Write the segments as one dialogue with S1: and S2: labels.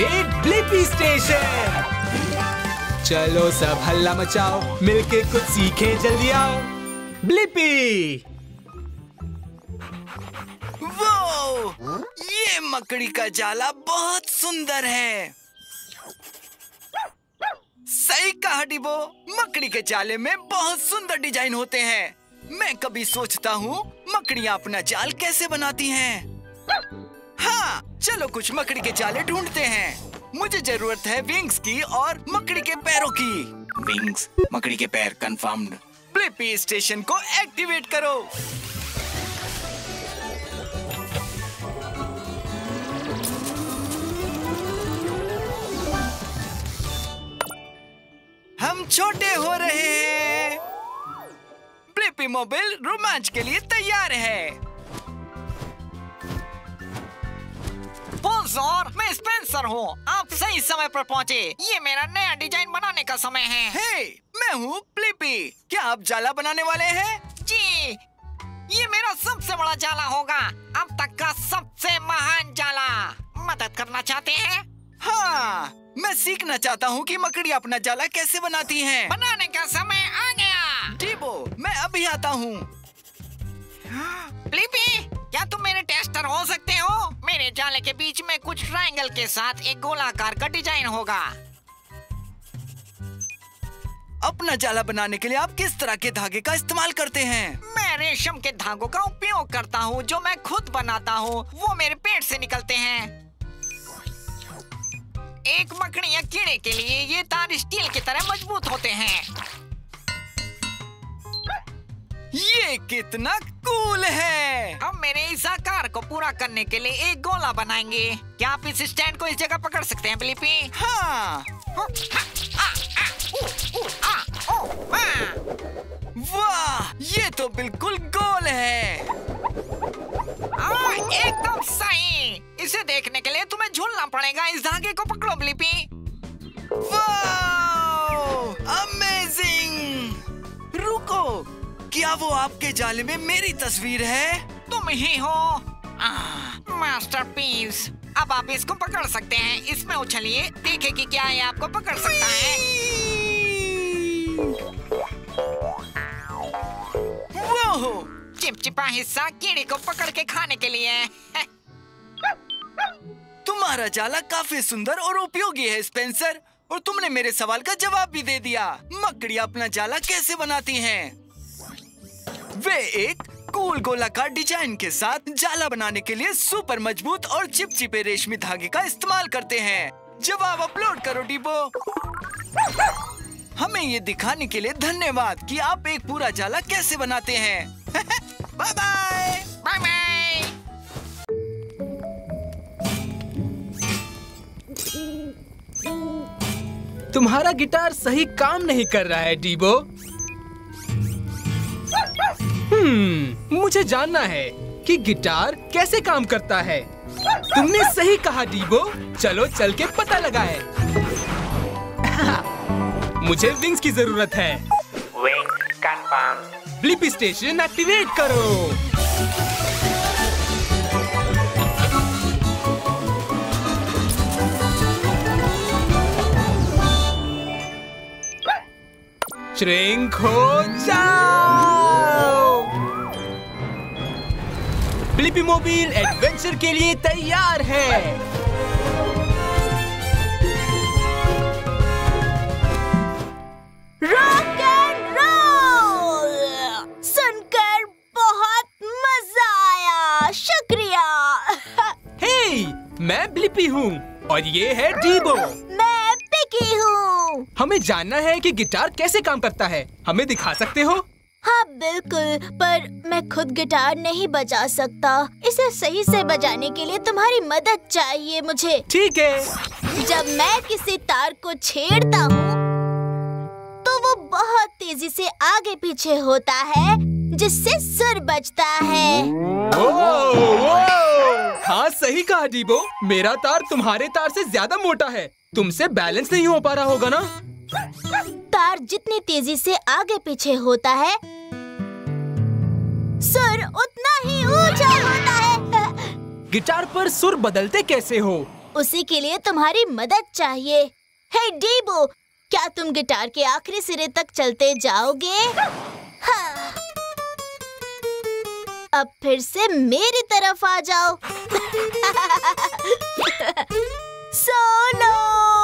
S1: Activate Blippi station. चलो सब हल्ला मचाओ, मिलके कुछ सीखें, जल्दी आओ। ब्लिपी।
S2: वो ये मकड़ी का जाला बहुत सुंदर है। सही कहा डिबो, मकड़ी के जाले में बहुत सुंदर डिजाइन होते हैं। मैं कभी सोचता हूँ मकड़ियाँ अपना जाल कैसे बनाती हैं। हाँ, चलो कुछ मकड़ी के जाले ढूंढते हैं। मुझे जरूरत है विंग्स की और मकड़ी के पैरों की। विंग्स, मकड़ी के पैर, कंफर्म्ड। ब्लिपी स्टेशन को एक्टिवेट करो। हम छोटे हो रहे हैं। ब्लिपी मोबाइल रोमांच के लिए तैयार है।
S3: बोनज़ोर, मैं स्पेंसर हूँ। आप सही समय पर पहुँचे। ये मेरा नया डिजाइन बनाने का समय है।
S2: हे, मैं हूँ ब्लिपी। क्या आप जाला बनाने वाले हैं?
S3: जी, ये मेरा सबसे बड़ा जाला होगा, अब तक का सबसे महान जाला। मदद करना चाहते हैं?
S2: हाँ, मैं सीखना चाहता हूँ कि मकड़ी अपना जाला कैसे बनाती हैं।
S3: बनाने का समय आ गया।
S2: डिबो, मैं अभी आता हूँ।
S3: ब्लिपी, क्या तुम मेरे टेस्टर हो सकते हो? मेरे जाले के बीच में कुछ ट्रायंगल के साथ एक गोलाकार का डिजाइन होगा।
S2: अपना जाला बनाने के लिए आप किस तरह के धागे का इस्तेमाल करते हैं?
S3: मैं रेशम के धागों का उपयोग करता हूँ जो मैं खुद बनाता हूँ। वो मेरे पेट से निकलते हैं। एक मकड़ी या कीड़े के लिए ये तार स्टील की तरह मजबूत होते हैं।
S2: ये कितना कूल है।
S3: हम मेरे इस आकार को पूरा करने के लिए एक गोला बनाएंगे। क्या आप इस स्टैंड को इस जगह पकड़ सकते हैं ब्लिपी?
S2: हाँ। वाह, ये तो बिल्कुल गोल है।
S3: एकदम सही। इसे देखने के लिए तुम्हें झूलना पड़ेगा। इस धागे को पकड़ो ब्लिपी।
S2: वाह, अमेजिंग। रुको, क्या वो आपके जाले में मेरी तस्वीर है?
S3: तुम ही हो। मास्टरपीस। अब आप इसको पकड़ सकते हैं। इसमें उछलिए, देखिए कि क्या ये आपको पकड़ सकता है।
S2: वो
S3: चिपचिपा हिस्सा कीड़े को पकड़ के खाने के लिए है।
S2: तुम्हारा जाला काफी सुंदर और उपयोगी है स्पेंसर, और तुमने मेरे सवाल का जवाब भी दे दिया। मकड़ियाँ अपना जाला कैसे बनाती हैं? वे एक कूल गोलाकार डिजाइन के साथ जाला बनाने के लिए सुपर मजबूत और चिपचिपे रेशमी धागे का इस्तेमाल करते हैं। जवाब अपलोड करो डिबो। हमें ये दिखाने के लिए धन्यवाद कि आप एक पूरा जाला कैसे बनाते हैं। Bye bye.
S3: Bye bye.
S1: तुम्हारा गिटार सही काम नहीं कर रहा है डिबो। मुझे जानना है कि गिटार कैसे काम करता है। तुमने सही कहा डिबो। चलो चल के पता लगाए। मुझे विंग्स की जरूरत है।
S4: Wings confirm.
S1: Blippi station activate करो। श्रिंक हो जाओ। ब्लिपी मोबाइल एडवेंचर के लिए तैयार है।
S5: Rock and roll. सुनकर बहुत मजा आया। शुक्रिया।
S1: हे, मैं ब्लिपी हूँ और ये है डिबो।
S5: मैं पिकी हूँ।
S1: हमें जानना है कि गिटार कैसे काम करता है। हमें दिखा सकते हो?
S5: हाँ बिल्कुल, पर मैं खुद गिटार नहीं बजा सकता। इसे सही से बजाने के लिए तुम्हारी मदद चाहिए मुझे।
S1: ठीक है।
S5: जब मैं किसी तार को छेड़ता हूँ तो वो बहुत तेजी से आगे पीछे होता है, जिससे सुर बजता है।
S1: हाँ सही कहा डिबो। मेरा तार तुम्हारे तार से ज्यादा मोटा है। तुमसे बैलेंस नहीं हो पा रहा होगा ना?
S5: तार जितनी तेजी से आगे पीछे होता है, सुर उतना ही ऊंचा होता है।
S1: गिटार पर सुर बदलते कैसे हो?
S5: उसी के लिए तुम्हारी मदद चाहिए। हे डीबो, क्या तुम गिटार के आखिरी सिरे तक चलते जाओगे? हाँ। अब फिर से मेरी तरफ आ जाओ। सोलो।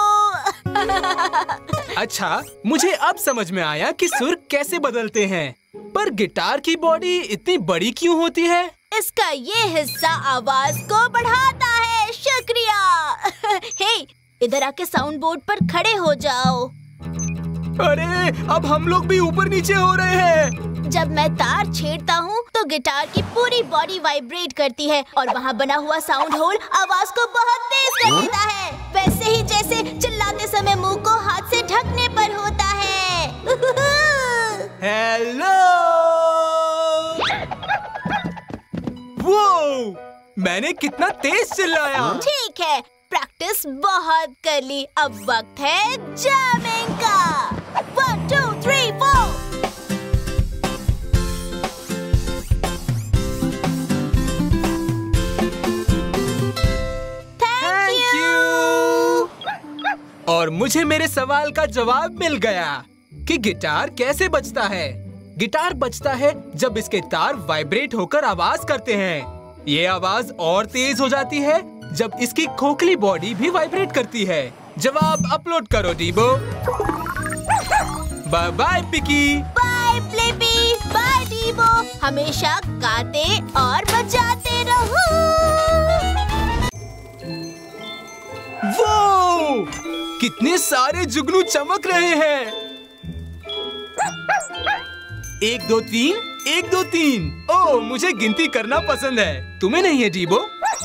S1: अच्छा, मुझे अब समझ में आया कि सुर कैसे बदलते हैं। पर गिटार की बॉडी इतनी बड़ी क्यों होती है?
S5: इसका ये हिस्सा आवाज को बढ़ाता है। शुक्रिया। हे, इधर आके साउंड बोर्ड पर खड़े हो जाओ।
S1: अरे, अब हम लोग भी ऊपर नीचे हो रहे हैं।
S5: जब मैं तार छेड़ता हूँ तो गिटार की पूरी बॉडी वाइब्रेट करती है और वहाँ बना हुआ साउंड होल आवाज को बहुत तेज कर देता है, वैसे ही जैसे चिल्लाते समय मुंह को हाथ से ढकने पर होता है।
S1: हेलो। वो, मैंने कितना तेज चिल्लाया।
S5: ठीक है, प्रैक्टिस बहुत कर ली। अब वक्त है जैमिंग का। 1 2 3 4।
S1: Thank you. और मुझे मेरे सवाल का जवाब मिल गया कि गिटार कैसे बजता है। गिटार बजता है जब इसके तार वाइब्रेट होकर आवाज करते हैं। ये आवाज और तेज हो जाती है जब इसकी खोखली बॉडी भी वाइब्रेट करती है। जवाब अपलोड करो डीबो। बाय बाय पिकी।
S5: Bye Blippi. Bye Dibo. हमेशा गाते और बजाते रहो।
S1: वो, कितने सारे जुगनू चमक रहे हैं। 1 2 3 1 2 3। ओह, मुझे गिनती करना पसंद है। तुम्हें नहीं है डीबो?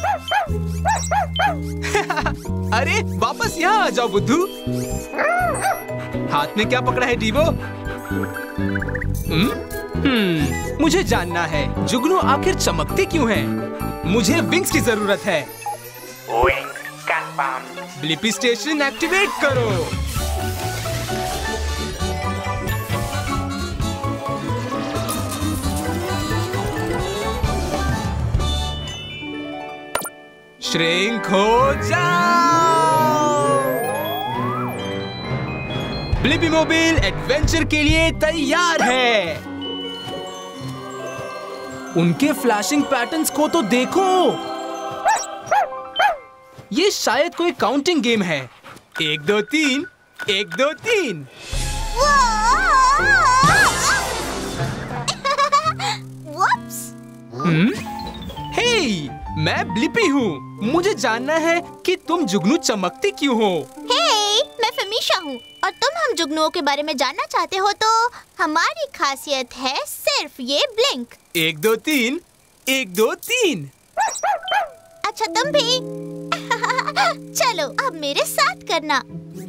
S1: अरे, वापस यहाँ आ जाओ बुद्धू। हाथ में क्या पकड़ा है डीबो? मुझे जानना है जुगनू आखिर चमकते क्यों हैं? मुझे विंग्स की जरूरत है।
S4: Wing confirmed.
S1: Blippi station activate करो। श्रिंक हो जाओ। ब्लिपी मोबाइल एडवेंचर के लिए तैयार है। उनके फ्लैशिंग पैटर्न्स को तो देखो। ये शायद कोई काउंटिंग गेम है। 1 2 3 1 2 3। हे, मैं ब्लिपी हूँ। मुझे जानना है कि तुम जुगनू चमकते क्यों हो।
S5: हे, मैं फमीशा हूँ और तुम हम जुगनुओं के बारे में जानना चाहते हो तो हमारी खासियत है सिर्फ ये ब्लिंक।
S1: 1 2 3 1 2 3।
S5: अच्छा, तुम भी। चलो, अब मेरे साथ करना।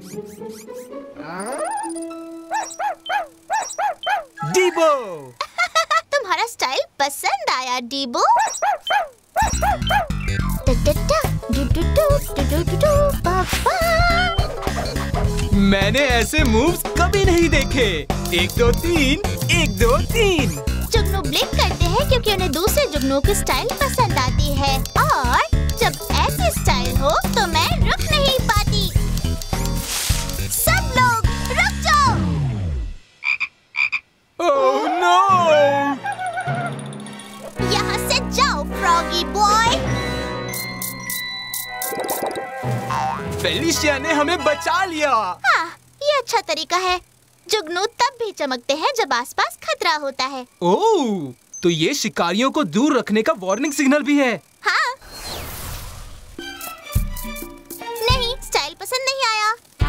S1: डीबो।
S5: तुम्हारा स्टाइल पसंद आया डीबो।
S1: मैंने ऐसे मूव्स कभी नहीं देखे। 1 2 3 1 2 3।
S5: जुगनू ब्लिंक करते हैं क्योंकि उन्हें दूसरे जुगनुओं की स्टाइल पसंद आती है और जब ऐसी स्टाइल हो तो मैं रुक नहीं पाती। सब लोग रुक जाओ।
S1: Oh no!
S5: यहाँ से जाओ फ्रॉगी बॉय।
S1: फेलिशिया ने हमें बचा लिया।
S5: हाँ, ये अच्छा तरीका है। जुगनू तब भी चमकते हैं जब आसपास खतरा होता है।
S1: ओह, तो ये शिकारियों को दूर रखने का वार्निंग सिग्नल भी है।
S5: हाँ। नहीं, स्टाइल पसंद नहीं आया।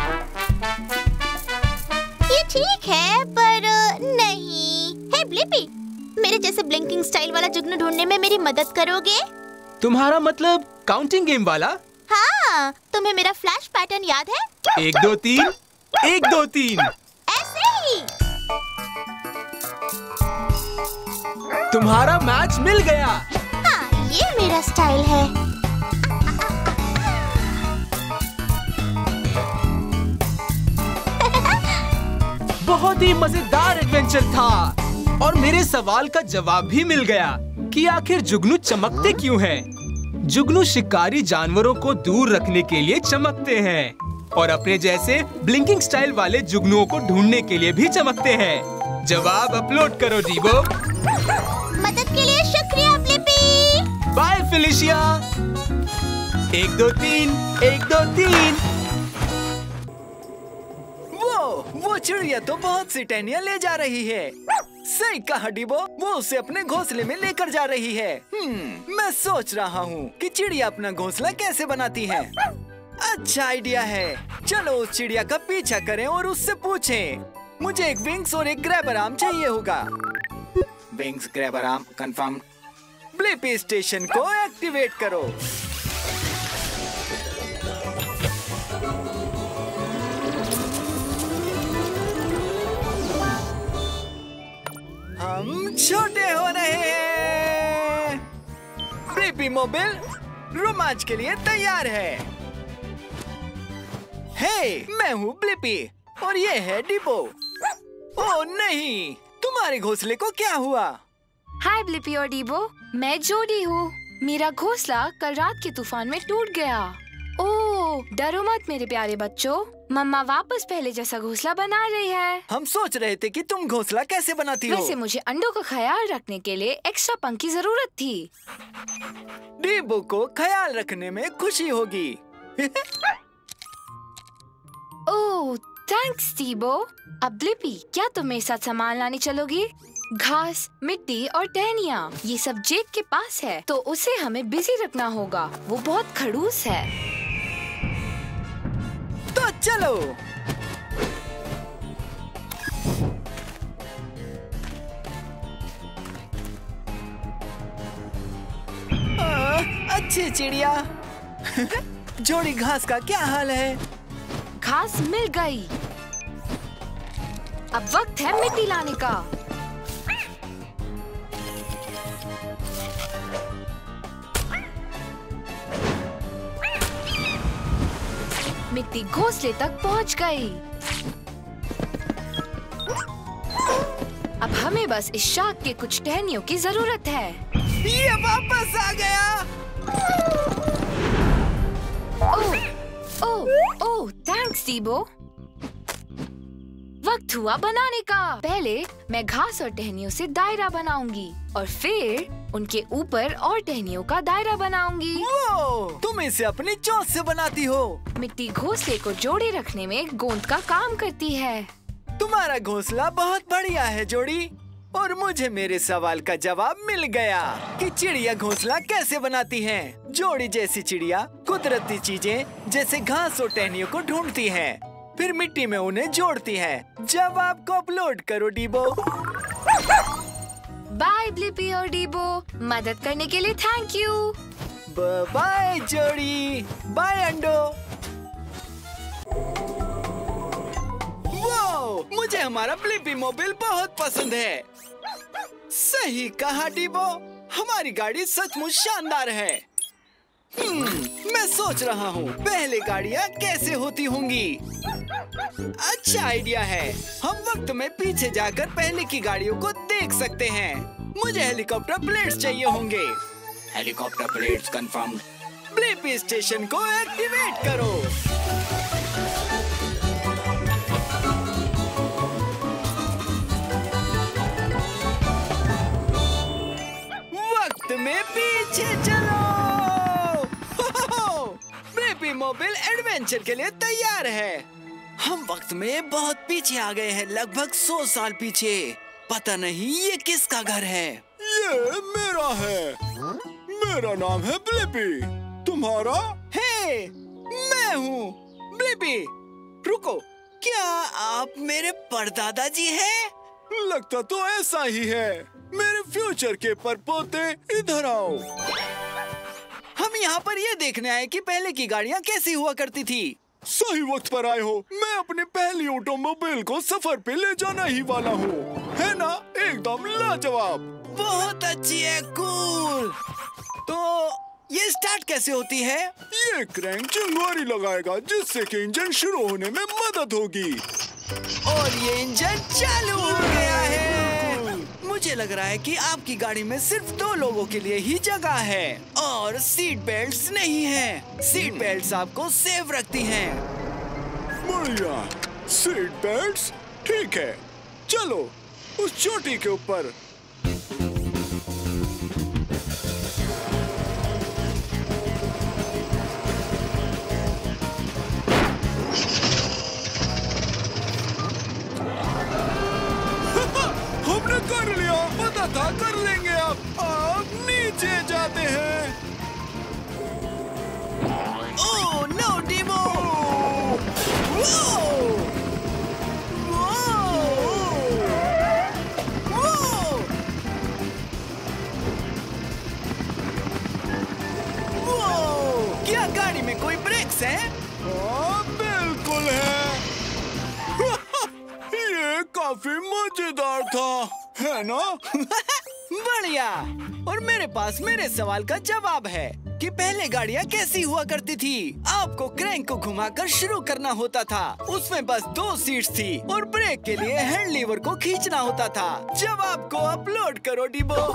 S5: ये ठीक है पर नहीं। हे ब्लिपी, मेरे जैसे ब्लिंकिंग स्टाइल वाला जुगनू ढूंढने में मेरी मदद करोगे?
S1: तुम्हारा मतलब काउंटिंग गेम वाला?
S5: हाँ, तुम्हें मेरा फ्लैश पैटर्न याद है?
S1: 1 2 3 1 2 3।
S5: ऐसे ही।
S1: तुम्हारा मैच मिल गया।
S5: हाँ, ये मेरा स्टाइल है।
S1: बहुत ही मजेदार एडवेंचर था और मेरे सवाल का जवाब भी मिल गया कि आखिर जुगनू चमकते क्यों हैं। जुगनू शिकारी जानवरों को दूर रखने के लिए चमकते हैं और अपने जैसे ब्लिंकिंग स्टाइल वाले जुगनुओं को ढूंढने के लिए भी चमकते हैं। जवाब अपलोड करो डीबो।
S5: मदद के लिए शुक्रिया ब्लिपी।
S1: Bye Felicia. 1 2 3 1 2 3।
S2: वो चिड़िया तो बहुत सी टहनियाँ ले जा रही है। सही कहा डीबो, वो उसे अपने घोंसले में लेकर जा रही है। मैं सोच रहा हूँ कि चिड़िया अपना घोंसला कैसे बनाती है। अच्छा आइडिया है। चलो उस चिड़िया का पीछा करें और उससे पूछें। मुझे एक विंग्स और एक ग्रैबर आर्म चाहिए होगा। Wings grabber arm confirm. Blippi station को एक्टिवेट करो। हम छोटे हो रहे हैं। ब्लिपी मोबाइल रोमांच के लिए तैयार है। हे, मैं हूँ ब्लिपी और ये है डीबो। ओह नहीं, तुम्हारे घोंसले को क्या हुआ?
S6: हाय ब्लिपी और डीबो, मैं जोडी हूँ। मेरा घोंसला कल रात के तूफान में टूट गया। ओह डरो मत मेरे प्यारे बच्चों, मम्मा वापस पहले जैसा घोंसला बना रही है।
S2: हम सोच रहे थे कि तुम घोंसला कैसे बनाती हो।
S6: वैसे मुझे अंडों का ख्याल रखने के लिए एक्स्ट्रा पंख की जरूरत थी।
S2: डीबो को ख्याल रखने में खुशी होगी।
S6: Oh thanks Dibo. अब ब्लिपी, क्या तुम मेरे साथ सामान लाने चलोगी? घास, मिट्टी और टहनियाँ, ये सब जेक के पास है, तो उसे हमें बिजी रखना होगा। वो बहुत खड़ूस है।
S2: तो चलो। अच्छी चिड़िया। जोड़ी घास का क्या हाल है?
S6: घास मिल गई। अब वक्त है मिट्टी लाने का। मिट्टी घोंसले तक पहुंच गई। अब हमें बस इस शाख के कुछ टहनियों की जरूरत है।
S2: ये वापस आ गया।
S6: Oh thanks Dibo. वक्त हुआ बनाने का। पहले मैं घास और टहनियों से दायरा बनाऊंगी और फिर उनके ऊपर और टहनियों का दायरा बनाऊंगी।
S2: तुम इसे अपनी चोंच से बनाती हो।
S6: मिट्टी घोंसले को जोड़े रखने में गोंद का काम करती है।
S2: तुम्हारा घोंसला बहुत बढ़िया है जोड़ी। और मुझे मेरे सवाल का जवाब मिल गया कि चिड़िया घोंसला कैसे बनाती हैं। जोड़ी जैसी चिड़िया कुदरती चीजें जैसे घास और टहनियों को ढूंढती हैं, फिर मिट्टी में उन्हें जोड़ती हैं। जवाब को अपलोड करो डीबो।
S6: बाय ब्लिपी और डीबो, मदद करने के लिए थैंक यू।
S2: बाय जोड़ी। बाय अंडो। वो मुझे हमारा ब्लिपी मोबाइल बहुत पसंद है। सही कहा डीबो, हमारी गाड़ी सचमुच शानदार है। मैं सोच रहा हूँ पहले गाड़ियाँ कैसे होती होंगी। अच्छा आइडिया है। हम वक्त में पीछे जाकर पहले की गाड़ियों को देख सकते हैं। मुझे हेलीकॉप्टर प्लेट्स चाहिए होंगे। Helicopter plates confirm. Blippi station को एक्टिवेट करो। वक्त में पीछे चलो। ब्लिपी मोबाइल एडवेंचर के लिए तैयार है। हम वक्त में बहुत पीछे आ गए हैं, लगभग 100 साल पीछे। पता नहीं ये किसका घर है।
S7: ये मेरा है। मेरा नाम है ब्लिपी। तुम्हारा?
S2: हे, मैं हूँ ब्लिपी। रुको, क्या आप मेरे परदादा जी हैं?
S7: लगता तो ऐसा ही है। मेरे फ्यूचर के परपोते, इधर आओ।
S2: हम यहाँ पर ये देखने आए कि पहले की गाड़ियाँ कैसी हुआ करती थी।
S7: सही वक्त पर आए हो। मैं अपने पहली ऑटोमोबाइल को सफर पे ले जाना ही वाला हूँ। है ना, एकदम लाजवाब।
S2: बहुत अच्छी है, कूल। तो ये स्टार्ट कैसे होती है?
S7: ये क्रैंक चिंगारी लगाएगा जिससे कि इंजन शुरू होने में मदद होगी।
S2: और ये इंजन चालू हो गया है। मुझे लग रहा है कि आपकी गाड़ी में सिर्फ 2 लोगों के लिए ही जगह है और सीट बेल्ट्स नहीं है। सीट बेल्ट्स आपको सेफ रखती हैं।
S7: बढ़िया, सीट बेल्ट्स ठीक है। चलो उस चोटी के ऊपर। हमने कर लिया, पता था कर लेंगे। अब नीचे जाते हैं।
S2: Oh no Dibo! क्या गाड़ी में कोई ब्रेक्स है?
S7: बिल्कुल है। ये काफी मजेदार था, है ना?
S2: बढ़िया। और मेरे पास मेरे सवाल का जवाब है कि पहले गाड़ियाँ कैसी हुआ करती थी। आपको क्रैंक को घुमाकर शुरू करना होता था। उसमें बस 2 सीट्स थी और ब्रेक के लिए हैंड लीवर को खींचना होता था। जवाब को अपलोड करो डीबो।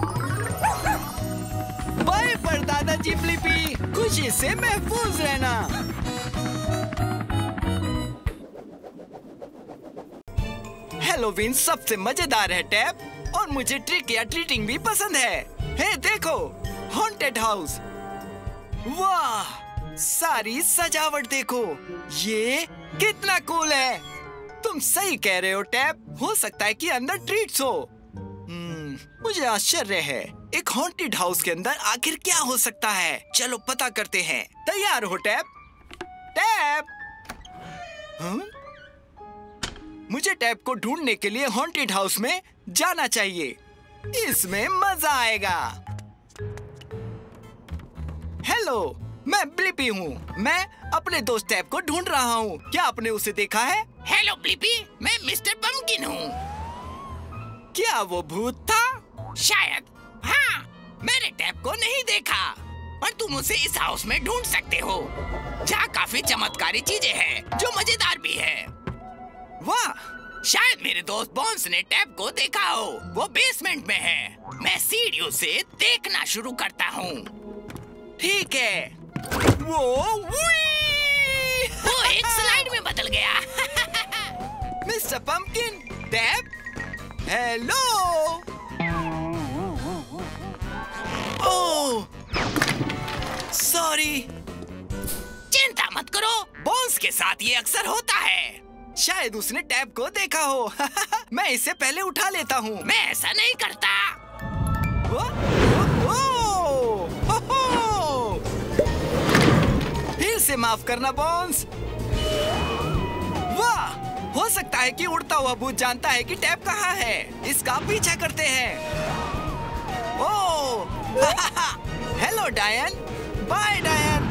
S2: बाय पर दादाजी ब्लिपी, खुशी से महफूज रहना। हैलोवीन सबसे मजेदार है टैप, और मुझे ट्रिक या ट्रीटिंग भी पसंद है। हे देखो, हॉन्टेड हाउस। वाह, सारी सजावट देखो, ये कितना कूल है। तुम सही कह रहे हो टैप, हो सकता है कि अंदर ट्रीट्स हो। मुझे आश्चर्य है, एक हॉन्टेड हाउस के अंदर आखिर क्या हो सकता है। चलो पता करते हैं। तैयार हो टैप? टैप! मुझे टैप को ढूंढने के लिए हॉन्टेड हाउस में जाना चाहिए। इसमें मजा आएगा। हेलो, मैं ब्लिपी हूँ। मैं अपने दोस्त टैप को ढूंढ रहा हूँ। क्या आपने उसे देखा है?
S3: हेलो ब्लिपी, मैं मिस्टर पम्पकिन हूँ।
S2: क्या वो भूत था?
S3: शायद। हाँ, मैंने टैप को नहीं देखा, पर तुम उसे इस हाउस में ढूंढ सकते हो, जहाँ काफी चमत्कारी चीजें हैं जो मजेदार भी है।
S2: वाह!
S3: शायद मेरे दोस्त बॉन्स ने टैप को देखा हो। वो बेसमेंट में है। मैं सीढ़ियों से देखना शुरू करता हूँ।
S2: ठीक है। वो
S3: एक स्लाइड में बदल गया।
S2: Mister pumpkin, tap, hello. Oh, sorry.
S3: चिंता मत करो, बॉन्स के साथ ये अक्सर होता है।
S2: शायद उसने टैप को देखा हो। मैं इसे पहले उठा लेता हूँ।
S3: मैं ऐसा नहीं करता।
S2: फिर से माफ करना बॉन्स। वाह, हो सकता है कि उड़ता हुआ भूत जानता है कि टैप कहाँ है। इसका पीछा करते हैं। ओह, हेलो डायन। बाय डायन।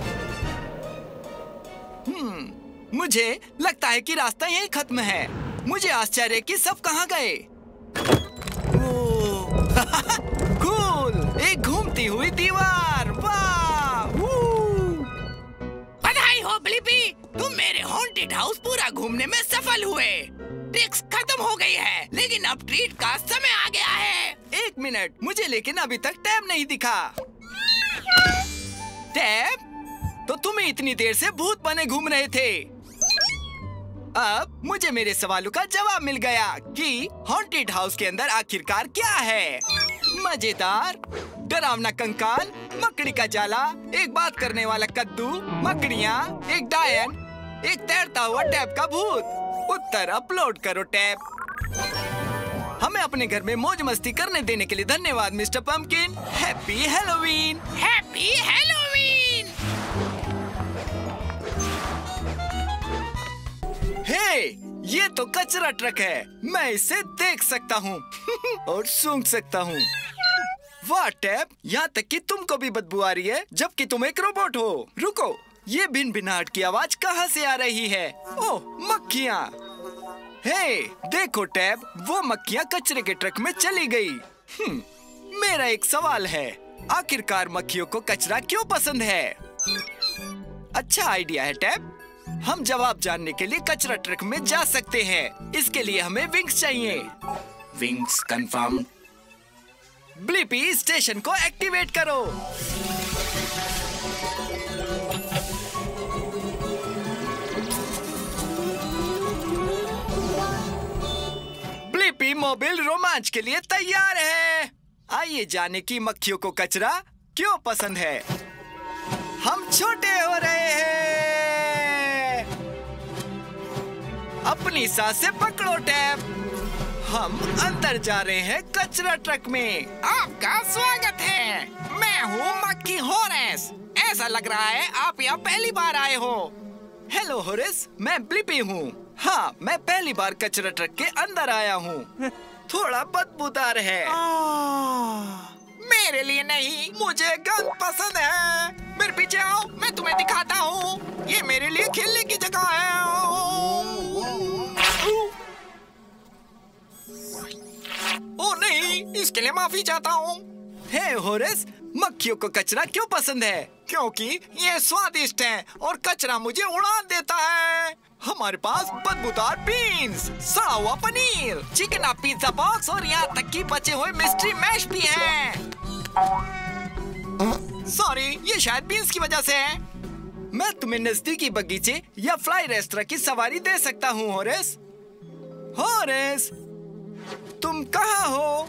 S2: मुझे लगता है कि रास्ता यहीं खत्म है। मुझे आश्चर्य कि सब कहाँ गए। कूल, एक घूमती हुई दीवार। वाह!
S3: बधाई हो ब्लिपी, तुम मेरे हॉन्टेड हाउस पूरा घूमने में सफल हुए। ट्रिक्स खत्म हो गई है, लेकिन अब ट्रीट का समय आ गया है।
S2: 1 मिनट, मुझे लेकिन अभी तक टैप नहीं दिखा। टैप, तो तुम इतनी देर से भूत बने घूम रहे थे। अब मुझे मेरे सवालों का जवाब मिल गया कि हॉन्टेड हाउस के अंदर आखिरकार क्या है। मजेदार, डरावना कंकाल, मकड़ी का जाला, एक बात करने वाला कद्दू, मकड़ियाँ, एक डायन, एक तैरता हुआ टैप का भूत। उत्तर अपलोड करो टैप। हमें अपने घर में मौज मस्ती करने देने के लिए धन्यवाद Mister Pumpkin. Happy Halloween.
S3: Happy Halloween.
S2: Hey, ये तो कचरा ट्रक है। मैं इसे देख सकता हूँ और सूंघ सकता हूँ। वाह टैप, यहाँ तक कि तुमको भी बदबू आ रही है, जबकि तुम एक रोबोट हो। रुको, ये भिन-भिनाहट की आवाज कहाँ से आ रही है? ओह, मक्खियाँ। हे, देखो टैप, वो मक्खियाँ कचरे के ट्रक में चली गई। मेरा एक सवाल है, आखिरकार मक्खियों को कचरा क्यों पसंद है? अच्छा आइडिया है टैप। हम जवाब जानने के लिए कचरा ट्रक में जा सकते हैं। इसके लिए हमें विंग्स चाहिए। Wings confirm. ब्लिपी स्टेशन को एक्टिवेट करो। ब्लिपी मोबाइल रोमांच के लिए तैयार है। आइए जाने की मक्खियों को कचरा क्यों पसंद है। हम छोटे हो रहे हैं। अपनी सांसें पकड़ो टैब। हम अंदर जा रहे हैं कचरा ट्रक में।
S3: आपका स्वागत है। मैं हूँ मक्खी हॉरेस। ऐसा लग रहा है आप यहाँ पहली बार आए हो।
S2: हेलो हॉरेस, मैं ब्लिपी हूँ। हाँ, मैं पहली बार कचरा ट्रक के अंदर आया हूँ। थोड़ा बदबूदार है।
S3: मेरे लिए नहीं, मुझे गंद पसंद है। मेरे पीछे आओ, मैं तुम्हें दिखाता हूँ। ये मेरे लिए खेलने की जगह है। ओ नहीं, इसके लिए माफी चाहता हूँ।
S2: हे हॉरेस, मक्खियों को कचरा क्यों पसंद है?
S3: क्योंकि ये स्वादिष्ट है और कचरा मुझे उड़ा देता है।
S2: हमारे पास बदबूदार बीन्स, सड़ा हुआ पनीर,
S3: चिकन पिज्जा बॉक्स और यहाँ तक कि बचे हुए मिस्ट्री मैश भी हैं। सॉरी, ये शायद बीन्स की वजह से है।
S2: मैं तुम्हें नजदीकी बगीचे या फ्लाई रेस्टोरेंट की सवारी दे सकता हूँ हॉरेस। हॉरेस, तुम कहाँ हो?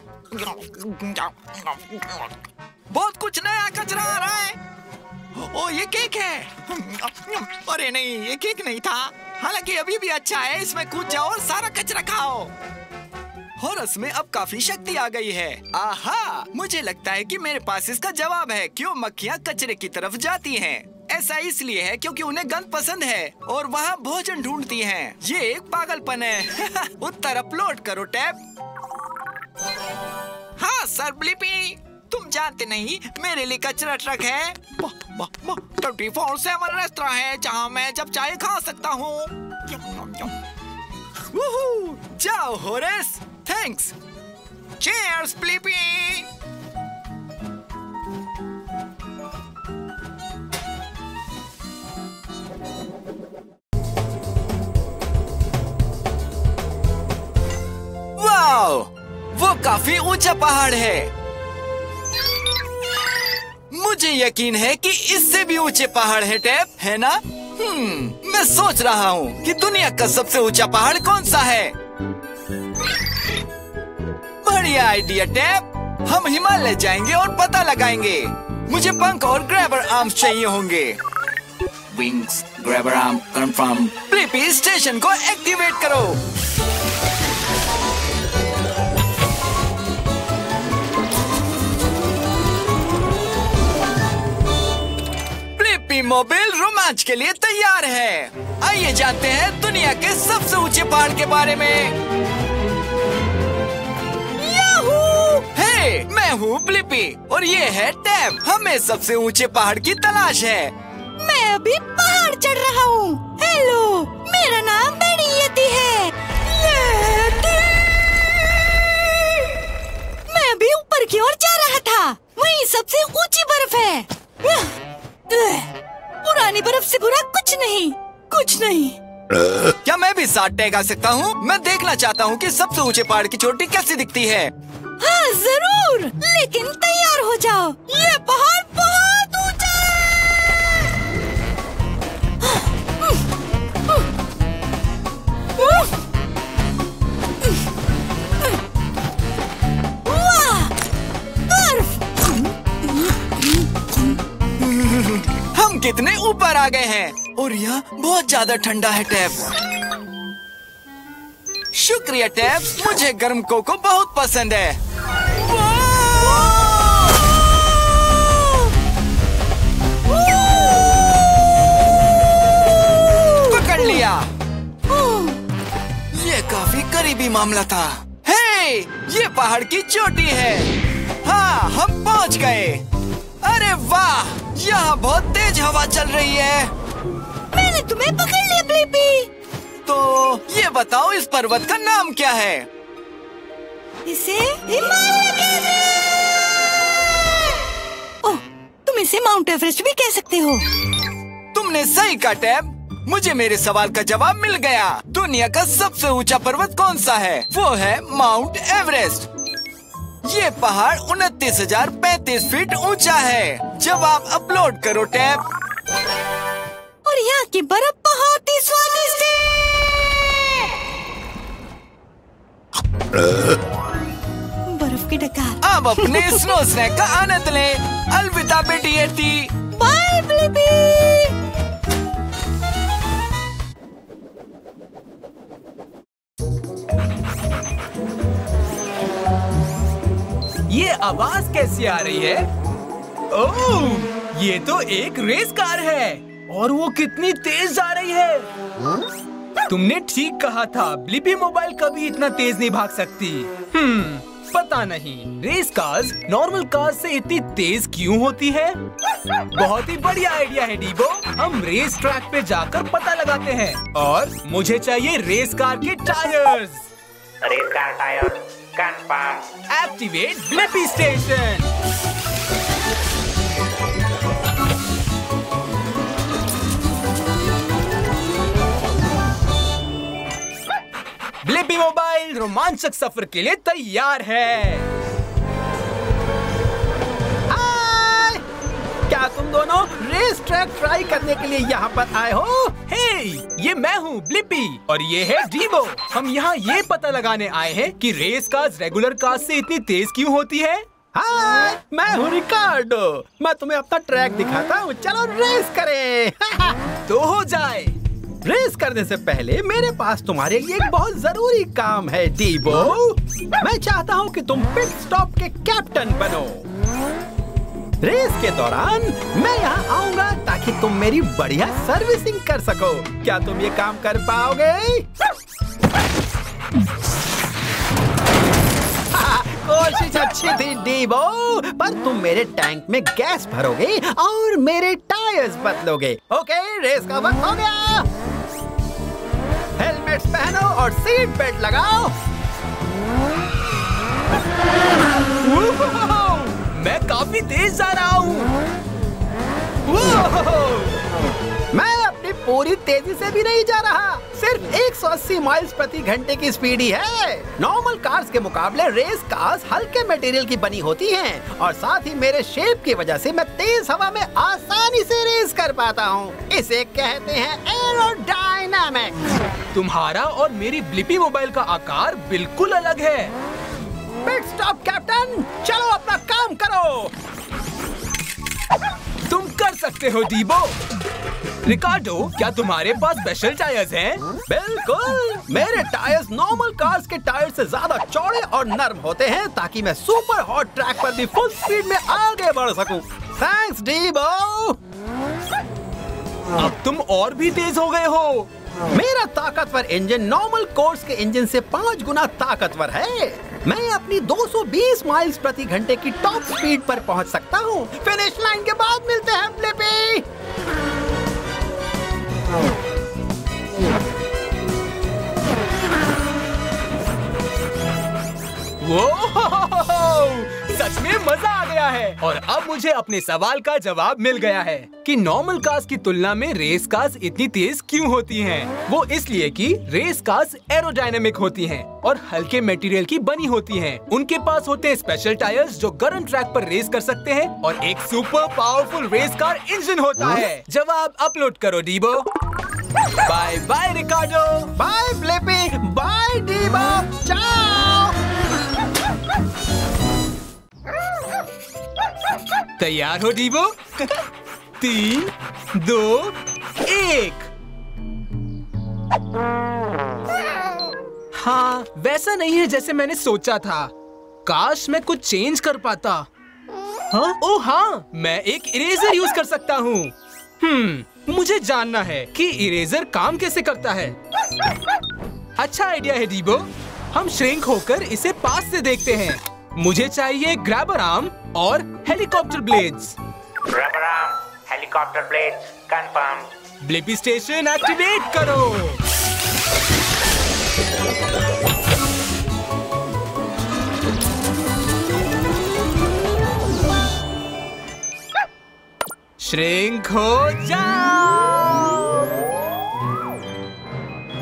S3: बहुत कुछ नया कचरा आ रहा है। ओ, ये केक है। अरे नहीं, ये केक नहीं था। हालांकि अभी भी अच्छा है। इसमें कूद जाओ और सारा कचरा खाओ।
S2: हॉरेस में अब काफी शक्ति आ गई है। आहा, मुझे लगता है कि मेरे पास इसका जवाब है क्यों मक्खियाँ कचरे की तरफ जाती हैं। ऐसा इसलिए है क्योंकि उन्हें गंद पसंद है और वहाँ भोजन ढूंढती हैं। ये एक पागलपन है। उत्तर अपलोड करो टैब।
S3: हाँ सर ब्लिपी, तुम जानते नहीं मेरे लिए कचरा ट्रक है। 24/7 रेस्टोरेंट है जहाँ मैं जब चाहे खा सकता हूँ।
S2: जाओ Horace, thanks.
S3: Cheers Blippi.
S2: Wow, वो काफी ऊंचा पहाड़ है। मुझे यकीन है कि इससे भी ऊंचे पहाड़ है टैब, है ना? मैं सोच रहा हूँ कि दुनिया का सबसे ऊंचा पहाड़ कौन सा है। बढ़िया आइडिया टैब। हम हिमालय जाएंगे और पता लगाएंगे। मुझे पंख और ग्रैबर आर्म्स चाहिए होंगे।
S3: Wings, grabber arm confirm.
S2: Blippi station को एक्टिवेट करो। मोबाइल रोमांच के लिए तैयार है। आइए जानते हैं दुनिया के सबसे ऊंचे पहाड़ के बारे में। याहू! हे, मैं हूँ ब्लिपी और ये है टैब। हमें सबसे ऊंचे पहाड़ की तलाश है।
S8: मैं अभी पहाड़ चढ़ रहा हूँ। हेलो, मेरा नाम बड़ी यती है। मैं अभी ऊपर की ओर जा रहा था। वहीं सबसे ऊंची बर्फ है। पुरानी बर्फ से बुरा कुछ नहीं, कुछ नहीं।
S2: क्या मैं भी साथ टैग आ सकता हूँ? मैं देखना चाहता हूँ कि सबसे ऊंचे पहाड़ की चोटी कैसी दिखती है।
S8: हाँ जरूर, लेकिन तैयार हो जाओ। ये पहाड़ बहुत ऊंचा वाह, बर्फ।
S2: हम कितने ऊपर आ गए हैं और यहाँ बहुत ज्यादा ठंडा है टैब। शुक्रिया टैब, मुझे गर्म कोको बहुत पसंद है। पकड़ लिया। ये काफी करीबी मामला था। हे, ये पहाड़ की चोटी है। हाँ, हम पहुँच गए। अरे वाह, यहाँ बहुत तेज हवा चल रही है।
S8: मैंने तुम्हें पकड़ लिया ब्लिपी।
S2: तो ये बताओ, इस पर्वत का नाम क्या है?
S8: इसे हिमालय कहते हैं। ओह, तुम इसे माउंट एवरेस्ट भी कह सकते हो।
S2: तुमने सही कहा टैब। मुझे मेरे सवाल का जवाब मिल गया। दुनिया का सबसे ऊंचा पर्वत कौन सा है? वो है माउंट एवरेस्ट। ये पहाड़ 29,035 फीट ऊंचा है। जब आप अपलोड करो टैब,
S8: और यहाँ की बर्फ बहुत ही स्वादिष्ट है। बर्फ की डकार।
S2: अब अपने स्नो स्नैक का आनंद लें। अलविदा बेटी एटी।
S8: Bye Blippi.
S1: ये आवाज कैसी आ रही है? ओह, ये तो एक रेस कार है और वो कितनी तेज जा रही है। तुमने ठीक कहा था, ब्लिपी मोबाइल कभी इतना तेज नहीं भाग सकती। पता नहीं रेस कार्स नॉर्मल कार्स से इतनी तेज क्यों होती है। बहुत ही बढ़िया आइडिया है डीबो। हम रेस ट्रैक पे जाकर पता लगाते हैं और मुझे चाहिए रेस कार के tyres.
S4: Race car tyre confirm.
S1: Activate Blippi station. Blippi mobile रोमांचक सफर के लिए तैयार है।
S9: हाय! क्या तुम दोनों रेस ट्रैक ट्राई करने के लिए यहाँ पर आए हो?
S1: हे, ये मैं हूँ ब्लिपी और ये है डीबो। हम यहाँ ये पता लगाने आए हैं कि रेस कार्स रेगुलर कार्स से इतनी तेज क्यों होती है।
S9: हाय! मैं हूँ रिकार्डो। मैं तुम्हें अपना ट्रैक दिखाता हूँ। चलो रेस करें।
S1: तो हो जाए।
S9: रेस करने से पहले मेरे पास तुम्हारे लिए एक बहुत जरूरी काम है डीबो। मैं चाहता हूँ कि तुम पिट स्टॉप के कैप्टन बनो। रेस के दौरान मैं यहाँ आऊंगा ताकि तुम मेरी बढ़िया सर्विसिंग कर सको। क्या तुम ये काम कर पाओगे? कोशिश अच्छी थी डीबो, पर तुम मेरे टैंक में गैस भरोगे और मेरे टायर्स बदलोगे। ओके, रेस का वक्त हो गया। हेलमेट्स पहनो और सीट बेल्ट लगाओ।
S1: मैं काफी तेज जा रहा हूँ।
S9: मैं अपनी पूरी तेजी से भी नहीं जा रहा, सिर्फ 180 माइल्स प्रति घंटे की स्पीड ही है। नॉर्मल कार्स के मुकाबले रेस कार्स हल्के मटेरियल की बनी होती हैं और साथ ही मेरे शेप की वजह से मैं तेज हवा में आसानी से रेस कर पाता हूँ। इसे कहते हैं एरोडायनामिक।
S1: तुम्हारा और मेरी ब्लिपी मोबाइल का आकार बिल्कुल अलग है।
S9: पिट स्टॉप कैप्टन, चलो अपना काम करो।
S1: तुम कर सकते हो डीबो। रिकार्डो, क्या तुम्हारे पास स्पेशल टायर्स हैं?
S9: बिल्कुल, मेरे टायर्स नॉर्मल कार्स के टायर से ज्यादा चौड़े और नर्म होते हैं ताकि मैं सुपर हॉट ट्रैक पर भी फुल स्पीड में आगे बढ़ सकूं। Thanks Dibo.
S1: अब तुम और भी तेज हो गए हो।
S9: मेरा ताकतवर इंजन नॉर्मल कोर्स के इंजन से 5 गुना ताकतवर है। मैं अपनी 220 माइल्स प्रति घंटे की टॉप स्पीड पर पहुंच सकता हूं। फिनिश लाइन के बाद मिलते हैं ब्लिपी।
S1: सच में मजा आ गया है। और अब मुझे अपने सवाल का जवाब मिल गया है कि नॉर्मल कार्स की तुलना में रेस कार्स इतनी तेज क्यों होती हैं। वो इसलिए कि रेस कार्स एरोडायनेमिक होती हैं और हल्के मटेरियल की बनी होती हैं। उनके पास होते हैं स्पेशल टायर्स जो गर्म ट्रैक पर रेस कर सकते हैं और एक super powerful race car engine होता है। जवाब अपलोड करो Dibo. Bye bye Ricardo.
S9: Bye Blippi. Bye Dibo. Ciao.
S1: तैयार हो डीबो? 3, 2, 1। हाँ, वैसा नहीं है जैसे मैंने सोचा था। काश मैं कुछ चेंज कर पाता। हाँ? ओह हाँ, मैं एक इरेजर यूज कर सकता हूँ। मुझे जानना है कि इरेजर काम कैसे करता है। अच्छा आइडिया है डीबो। हम श्रिंक होकर इसे पास से देखते हैं। मुझे चाहिए ग्रैबर आर्म और helicopter blades.
S4: Grabber arm, helicopter blades confirm.
S1: Blippi station activate करो। श्रिंक हो जाओ।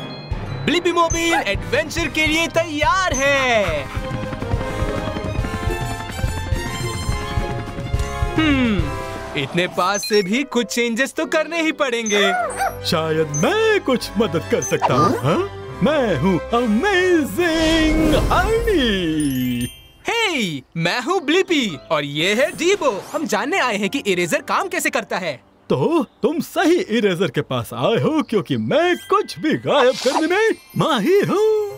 S1: ब्लिपी मोबाइल एडवेंचर के लिए तैयार है। इतने पास से भी कुछ चेंजेस तो करने ही पड़ेंगे।
S10: शायद मैं कुछ मदद कर सकता हूँ। मैं हूँ अमेजिंग अर्नी।
S1: हे, मैं हूँ ब्लिपी और ये है डीबो। हम जानने आए हैं कि इरेजर काम कैसे करता है।
S10: तो तुम सही इरेजर के पास आए हो क्योंकि मैं कुछ भी गायब करने में माहिर हूँ।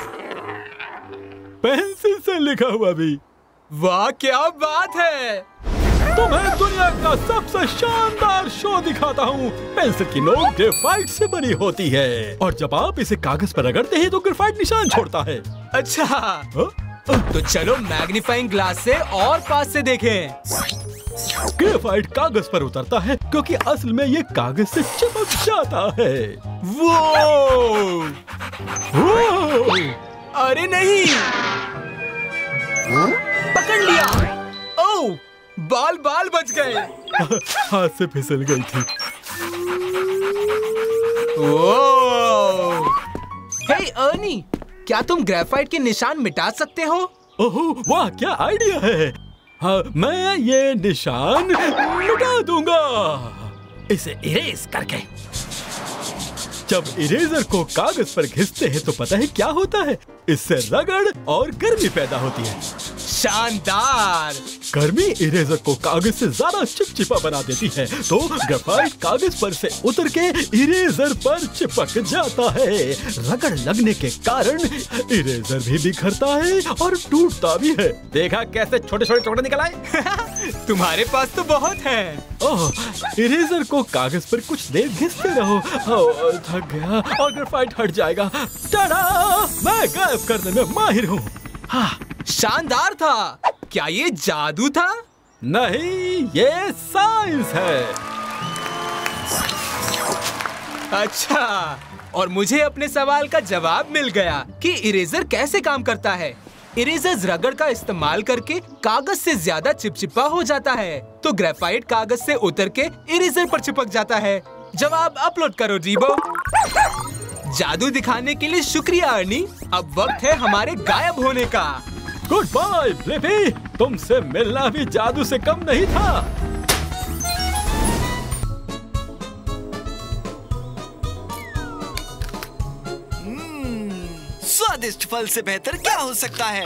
S10: पेंसिल से लिखा हुआ भी।
S1: वाह, क्या बात है।
S10: तो मैं दुनिया का सबसे शानदार शो दिखाता हूँ। पेंसिल की नोक ग्रेफाइट से बनी होती है और जब आप इसे कागज पर रगड़ते हैं तो ग्रेफाइट निशान छोड़ता है।
S1: अच्छा, तो चलो मैग्नीफाइंग ग्लास से और पास से देखें।
S10: ग्रेफाइट कागज पर उतरता है क्योंकि असल में ये कागज से चिपक जाता है।
S1: वो! अरे नहीं, पकड़ लिया। ओह, बाल बच गए।
S10: हाथ से फिसल गई थी।
S1: ओह! हे अर्नी, क्या तुम ग्रेफाइट के निशान मिटा सकते हो?
S10: ओह वाह, क्या आइडिया है। हाँ, मैं ये निशान मिटा दूंगा इसे इरेज करके। जब इरेजर को कागज पर घिसते हैं तो पता है क्या होता है? इससे रगड़ और गर्मी पैदा होती है।
S1: शानदार।
S10: गर्मी इरेजर को कागज से ज्यादा चिपचिपा बना देती है, तो ग्रेफाइट कागज पर से उतर के इरेजर पर चिपक जाता है। रगड़ लगने के कारण इरेजर भी बिखरता है और टूटता भी है। देखा कैसे छोटे छोटे टुकड़े निकल आए?
S1: तुम्हारे पास तो बहुत है।
S10: ओह, इरेजर को कागज पर कुछ देर घिसते रहो। थक गया और ग्रेफाइट हट जाएगा। टाडा! मैं गायब करने में माहिर हूँ।
S1: हाँ, शानदार था। क्या ये जादू था?
S10: नहीं, ये साइंस है।
S1: अच्छा, और मुझे अपने सवाल का जवाब मिल गया कि इरेजर कैसे काम करता है। इरेजर रगड़ का इस्तेमाल करके कागज से ज्यादा चिपचिपा हो जाता है, तो ग्रेफाइट कागज से उतर के इरेजर पर चिपक जाता है। जवाब अपलोड करो जीबो। जादू दिखाने के लिए शुक्रिया अर्नी। अब वक्त है हमारे गायब होने का।
S10: गुड बाय ब्लिपी, तुमसे मिलना भी जादू से कम नहीं था।
S2: स्वादिष्ट फल से बेहतर क्या हो सकता है?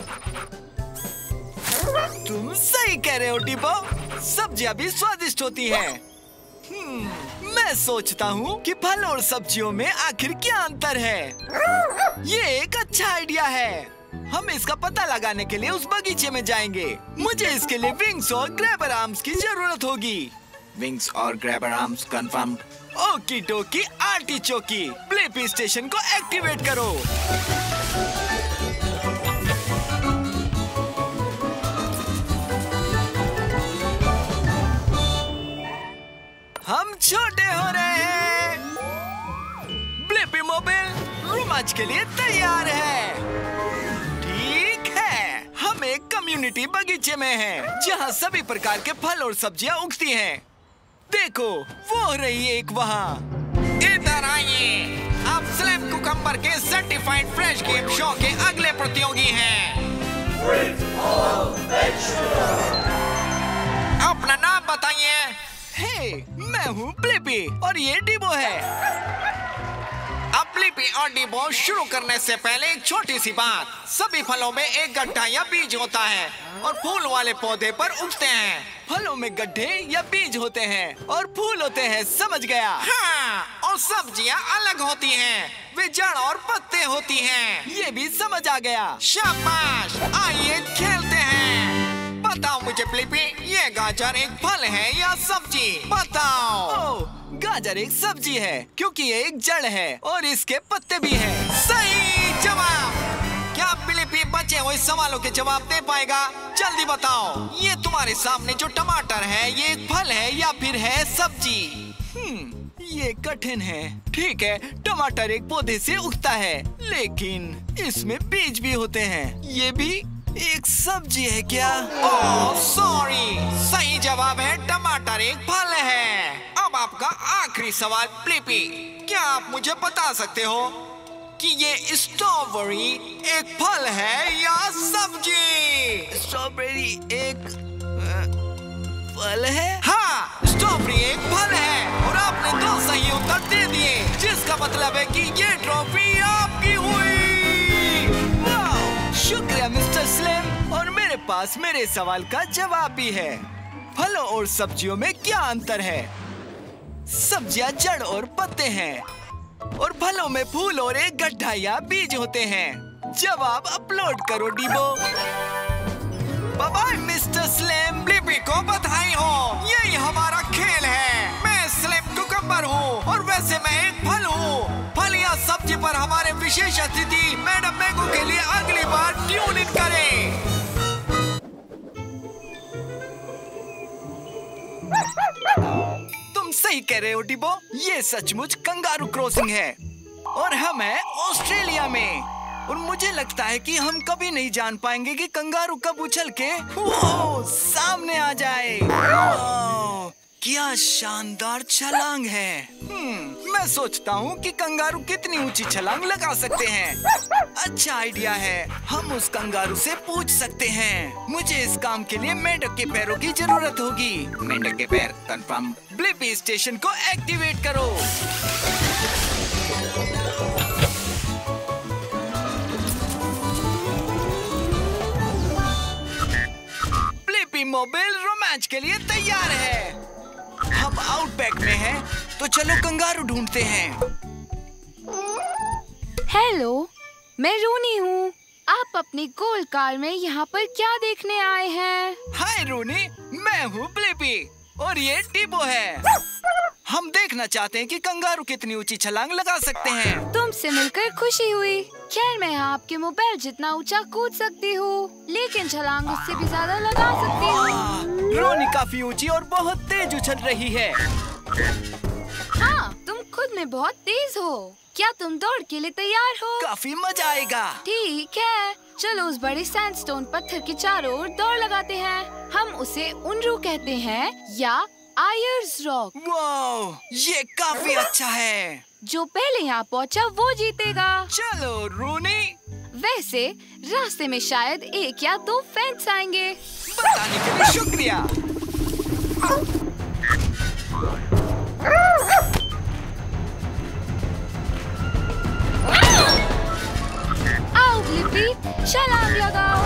S2: तुम सही कह रहे हो डिबो, सब्जियां भी स्वादिष्ट होती हैं। मैं सोचता हूँ कि फल और सब्जियों में आखिर क्या अंतर है। ये एक अच्छा आइडिया है। हम इसका पता लगाने के लिए उस बगीचे में जाएंगे। मुझे इसके लिए विंग्स और ग्रैबर आर्म्स की जरूरत होगी। विंग्स और grabber arms confirmed. Okey dokey artichokey, Blippi station को एक्टिवेट करो। हम छोटे हो रहे हैं। ब्लिपी मोबाइल रोमांच के लिए तैयार है। ठीक है, हम एक कम्युनिटी बगीचे में हैं, जहां सभी प्रकार के फल और सब्जियां उगती हैं। देखो, वो रही एक वहाँ।
S3: इधर आइए, आप स्लैम कुकम्बर के सर्टिफाइड फ्रेश गेम शो के अगले प्रतियोगी हैं। अपना नाम बताइए।
S2: हे, मैं हूँ ब्लिपी और ये डिबो है।
S3: अब ब्लिपी और डिबो शुरू करने से पहले एक छोटी सी बात। सभी फलों में एक गड्ढा या बीज होता है और फूल वाले पौधे पर उगते हैं।
S2: फलों में गड्ढे या बीज होते हैं और फूल होते हैं, समझ गया?
S3: हाँ, और सब्जियाँ अलग होती हैं, वे जड़ और पत्ते होती हैं।
S2: ये भी समझ आ गया।
S3: शाबाश, आइए खेलते हैं। बताओ मुझे ब्लिपी, ये गाजर एक फल है या सब्जी? बताओ।
S2: ओह, गाजर एक सब्जी है क्योंकि ये एक जड़ है और इसके पत्ते भी हैं।
S3: सही जवाब। क्या ब्लिपी बचे हुए सवालों के जवाब दे पाएगा? जल्दी बताओ। ये तुम्हारे सामने जो टमाटर है, ये एक फल है या फिर है सब्जी?
S2: ये कठिन है। ठीक है, टमाटर एक पौधे से उगता है, लेकिन इसमें बीज भी होते हैं। ये भी एक सब्जी है क्या?
S3: ओह सॉरी, सही जवाब है टमाटर एक फल है। अब आपका आखिरी सवाल ब्लिपी, क्या आप मुझे बता सकते हो कि ये स्ट्रॉबेरी एक फल है या सब्जी?
S2: स्ट्रॉबेरी एक फल है?
S3: हाँ, स्ट्रॉबेरी एक फल है और आपने 2 सही उत्तर दे दिए, जिसका मतलब है कि ये ट्रॉफी आपकी हुई।
S2: वाह, शुक्रिया मिस्टर स्लिम। और मेरे पास मेरे सवाल का जवाब भी है। फलों और सब्जियों में क्या अंतर है? सब्जियां जड़ और पत्ते हैं और फलों में फूल और एक गड्ढा या बीज होते हैं। जवाब अपलोड करो Dibo. Bye bye Mister Slim.
S3: Blippi को बधाई हो, यही हमारा खेल है। मैं स्लिम कुकम्बर हूँ और वैसे मैं एक फल हूँ। फल या सब्जी पर हमारे विशेष अतिथि मैडम मैंगो के लिए अगली बार ट्यून इन करें।
S2: तुम सही कह रहे हो डीबो, ये सचमुच कंगारू क्रॉसिंग है और हम हैं ऑस्ट्रेलिया में। और मुझे लगता है कि हम कभी नहीं जान पाएंगे कि कंगारू कब उछल के सामने आ जाए। क्या शानदार छलांग है। मैं सोचता हूँ कि कंगारू कितनी ऊंची छलांग लगा सकते हैं। अच्छा आइडिया है, हम उस कंगारू से पूछ सकते हैं। मुझे इस काम के लिए मेंढक के पैरों की जरूरत होगी।
S3: मेंढक के पैर कंफर्म।
S2: ब्लिपी स्टेशन को एक्टिवेट करो। ब्लिपी मोबाइल रोमांच के लिए तैयार है। हम आउटबैक में हैं, तो चलो कंगारू ढूंढते हैं।
S6: हेलो, मैं रूनी हूँ। आप अपनी गोल्ड कार में यहाँ पर क्या देखने आए हैं?
S2: हाय रूनी, मैं हूँ ब्लिपी और ये डीबो है। हम देखना चाहते हैं कि कंगारू कितनी ऊंची छलांग लगा सकते हैं।
S6: तुमसे मिलकर खुशी हुई। खैर, मैं यहाँ आपके मोबाइल जितना ऊंचा कूद सकती हूँ, लेकिन छलांग उससे भी ज्यादा लगा सकती हूँ।
S2: रोनी काफी ऊंची और बहुत तेज उछल रही है।
S6: हाँ, तुम खुद में बहुत तेज हो। क्या तुम दौड़ के लिए तैयार हो?
S2: काफी मजा आएगा।
S6: ठीक है, चलो उस बड़े सैंडस्टोन पत्थर के चारों ओर दौड़ लगाते हैं। हम उसे उनरू कहते हैं या आयर्स रॉक।
S2: वाह, ये काफी अच्छा है।
S6: जो पहले यहाँ पहुँचा वो जीतेगा।
S2: चलो रूनी।
S6: वैसे रास्ते में शायद 1 या 2 फैंस आएंगे।
S2: बताने के लिए शुक्रिया।
S6: आओ ब्लिपी, छलांग लगाओ।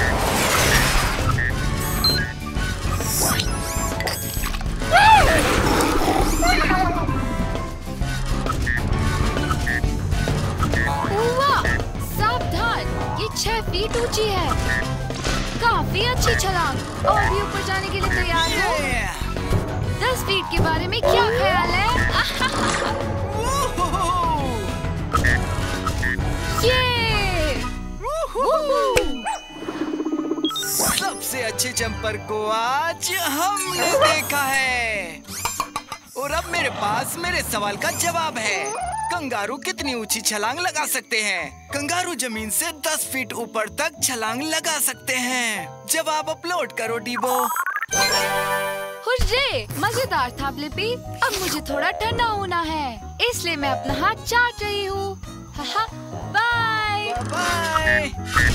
S6: वाह, सावधान, ये 6 फीट ऊंची है। काफी अच्छी छलांग। और भी ऊपर जाने के लिए तैयार हो? 10 फीट के बारे में क्या ख्याल है?
S2: सबसे अच्छे जंपर को आज हमने देखा है। और अब मेरे पास मेरे सवाल का जवाब है। कंगारू कितनी ऊंची छलांग लगा सकते हैं? कंगारू जमीन से 10 फीट ऊपर तक छलांग लगा सकते हैं। जवाब अपलोड करो डीबो।
S6: हुर्रे, मजेदार था ब्लिपी। अब मुझे थोड़ा ठंडा होना है, इसलिए मैं अपना हाथ चाट रही हूँ। Bye
S2: bye.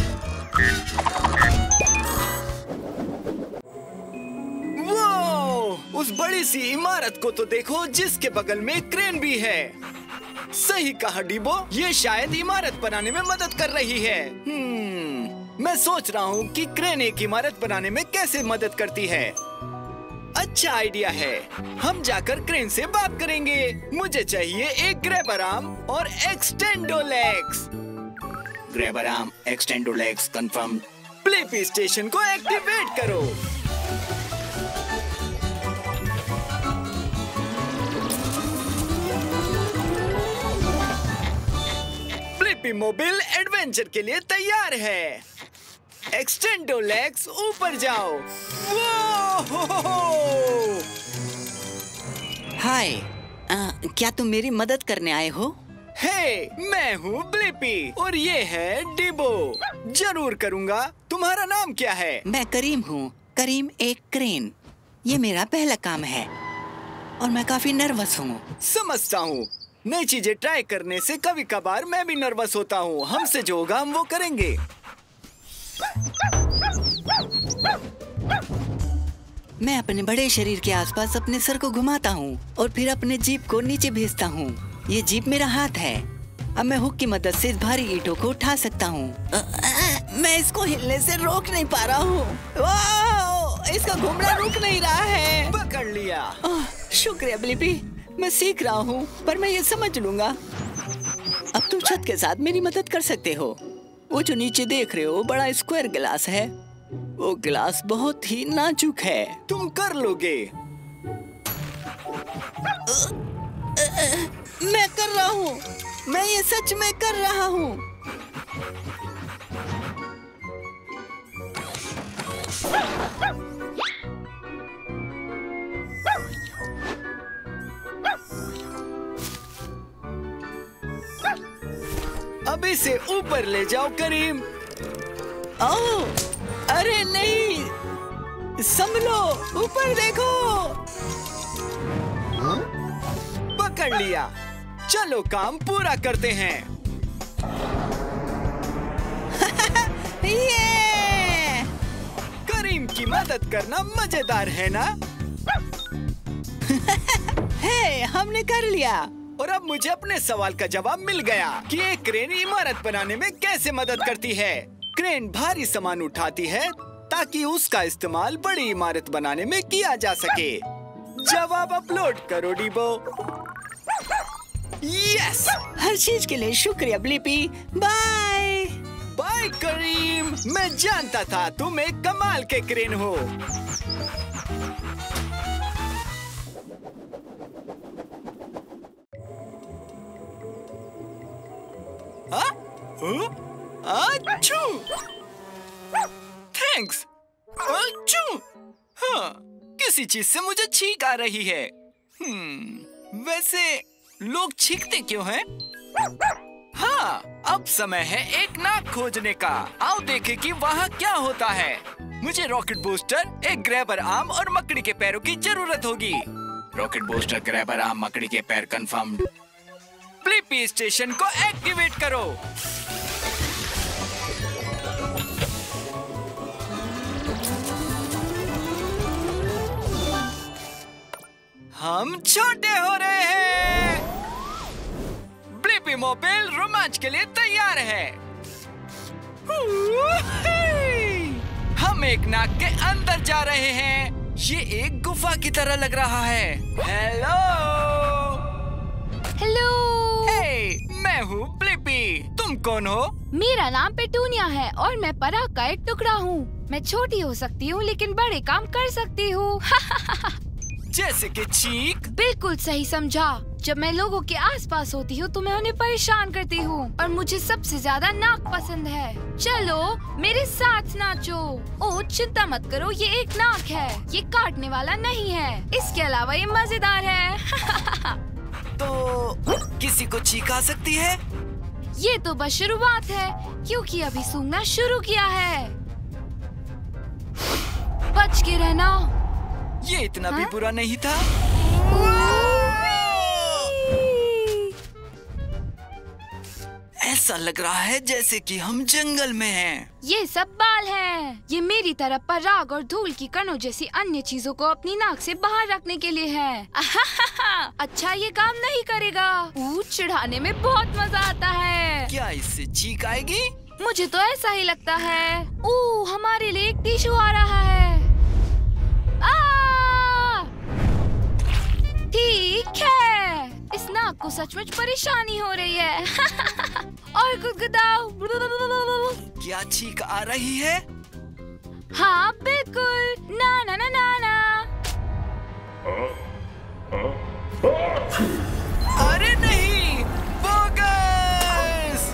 S2: वो उस बड़ी सी इमारत को तो देखो, जिसके बगल में क्रेन भी है। सही कहा डीबो, ये शायद इमारत बनाने में मदद कर रही है। मैं सोच रहा हूँ कि क्रेन एक इमारत बनाने में कैसे मदद करती है। अच्छा आइडिया है, हम जाकर क्रेन से बात करेंगे। मुझे चाहिए एक ग्रैबर आर्म और extendo legs.
S3: Grabber arm, extendo legs confirm.
S2: Blippi station को एक्टिवेट करो। ब्लिपी मोबाइल एडवेंचर के लिए तैयार है। एक्सटेंडो लेग्स, ऊपर जाओ।
S11: हाय, क्या तुम मेरी मदद करने आए हो?
S2: हे, मैं हूँ ब्लिपी और ये है डीबो। जरूर करूँगा। तुम्हारा नाम क्या है?
S11: मैं करीम हूँ। करीम एक क्रेन। ये मेरा पहला काम है और मैं काफी नर्वस हूँ।
S2: समझता हूँ। नई चीजें ट्राई करने से कभी कभार मैं भी नर्वस होता हूँ। हमसे जो होगा हम वो करेंगे।
S11: मैं अपने बड़े शरीर के आसपास अपने सर को घुमाता हूँ और फिर अपने जीप को नीचे भेजता हूँ। ये जीप मेरा हाथ है। अब मैं हुक की मदद से इस भारी ईंटों को उठा सकता हूँ। मैं इसको हिलने से रोक नहीं पा रहा हूँ। इसका घूमना रुक नहीं रहा है।
S2: पकड़ लिया।
S11: शुक्रिया ब्लिपी, मैं सीख रहा हूँ पर मैं ये समझ लूंगा। अब तुम छत के साथ मेरी मदद कर सकते हो। वो जो नीचे देख रहे हो बड़ा स्क्वायर गिलास है। वो गिलास बहुत ही नाजुक है।
S2: तुम कर लोगे।
S11: मैं कर रहा हूँ। मैं ये सच में कर रहा हूँ।
S2: अब इसे ऊपर ले जाओ करीम।
S11: ओह, अरे नहीं, संभलो, ऊपर देखो।
S2: पकड़ लिया। चलो काम पूरा करते हैं।
S11: ये!
S2: करीम की मदद करना मजेदार है ना?
S11: हे, हमने कर लिया।
S2: और अब मुझे अपने सवाल का जवाब मिल गया कि एक क्रेन इमारत बनाने में कैसे मदद करती है। क्रेन भारी सामान उठाती है ताकि उसका इस्तेमाल बड़ी इमारत बनाने में किया जा सके। जवाब अपलोड करो डीबो। यस!
S11: हर चीज के लिए शुक्रिया ब्लिपी। बाय
S2: बाय करीम। मैं जानता था तुम एक कमाल के क्रेन हो। अच्छू! थैंक्स। अच्छू! हाँ, किसी चीज से मुझे छींक आ रही है। वैसे लोग छींकते क्यों हैं? हाँ, अब समय है एक नाक खोजने का। आओ देखें कि वहाँ क्या होता है। मुझे रॉकेट बूस्टर, एक ग्रैबर आर्म और मकड़ी के पैरों की जरूरत होगी। रॉकेट बूस्टर, ग्रैबर आर्म, मकड़ी के पैर कंफर्म्ड। ब्लिपी स्टेशन को एक्टिवेट करो। हम छोटे हो रहे हैं। ब्लिपी मोबाइल रोमांच के लिए तैयार है। हम एक नाक के अंदर जा रहे हैं। ये एक गुफा की तरह लग रहा है। Hello
S6: hello.
S2: मैं हूँ ब्लिपी। तुम कौन हो?
S6: मेरा नाम पेटूनिया है और मैं पराग का एक टुकड़ा हूँ। मैं छोटी हो सकती हूँ लेकिन बड़े काम कर सकती हूँ।
S2: जैसे कि चीख?
S6: बिल्कुल सही समझा। जब मैं लोगों के आसपास होती हूँ तो मैं उन्हें परेशान करती हूँ और मुझे सबसे ज्यादा नाक पसंद है। चलो मेरे साथ नाचो। ओह चिंता मत करो, ये एक नाक है। ये काटने वाला नहीं है। इसके अलावा ये मजेदार है।
S2: तो किसी को चीख आ सकती है?
S6: ये तो बस शुरुआत है क्योंकि अभी सूंघना शुरू किया है। बच के रहना।
S2: ये इतना भी बुरा नहीं था। ऐसा लग रहा है जैसे कि हम जंगल में हैं।
S6: ये सब बाल हैं। ये मेरी तरह पराग और धूल की कणों जैसी अन्य चीजों को अपनी नाक से बाहर रखने के लिए है। अच्छा ये काम नहीं करेगा। चिढ़ाने में बहुत मजा आता है।
S2: क्या इससे चीख आएगी?
S6: मुझे तो ऐसा ही लगता है। हमारे लिए एक टिश्यू आ रहा है। ठीक है, इस नाक को सचमुच परेशानी हो रही है। और गुदगुदाओ।
S2: क्या चीख आ रही है?
S6: हाँ बिल्कुल। ना ना ना ना ना।
S2: अरे नहीं, बोगस!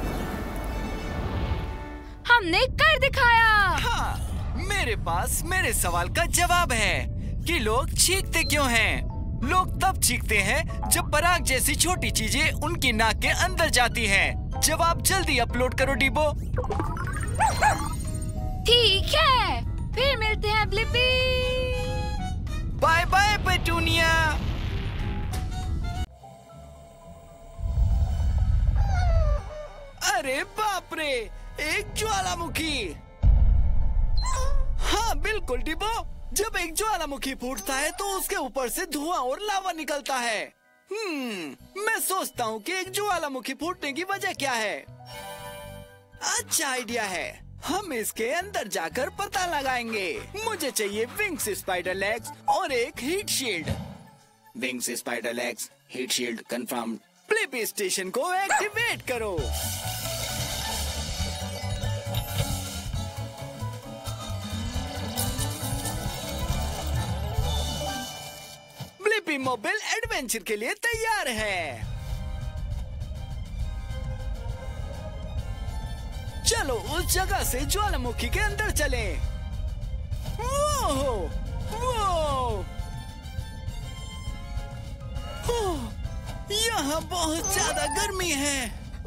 S6: हमने कर दिखाया।
S2: हाँ, मेरे पास मेरे सवाल का जवाब है कि लोग चीखते क्यों हैं। लोग तब चीखते हैं जब पराग जैसी छोटी चीजें उनकी नाक के अंदर जाती हैं। जवाब जल्दी अपलोड करो डीबो।
S6: ठीक है, फिर मिलते हैं ब्लिपी।
S2: Bye bye petunia. अरे बाप रे, एक ज्वालामुखी। हाँ बिल्कुल डीबो, जब एक ज्वालामुखी फूटता है तो उसके ऊपर से धुआं और लावा निकलता है। मैं सोचता हूँ कि एक ज्वालामुखी फूटने की वजह क्या है। अच्छा आइडिया है, हम इसके अंदर जाकर पता लगाएंगे। मुझे चाहिए विंग्स स्पाइडर लेग्स और एक heat shield. Wings spider legs, heat shield confirm. Blippi station को एक्टिवेट करो। ब्लिपी मोबाइल एडवेंचर के लिए तैयार है। चलो उस जगह से ज्वालामुखी के अंदर चलें। वो यहाँ बहुत ज्यादा गर्मी है।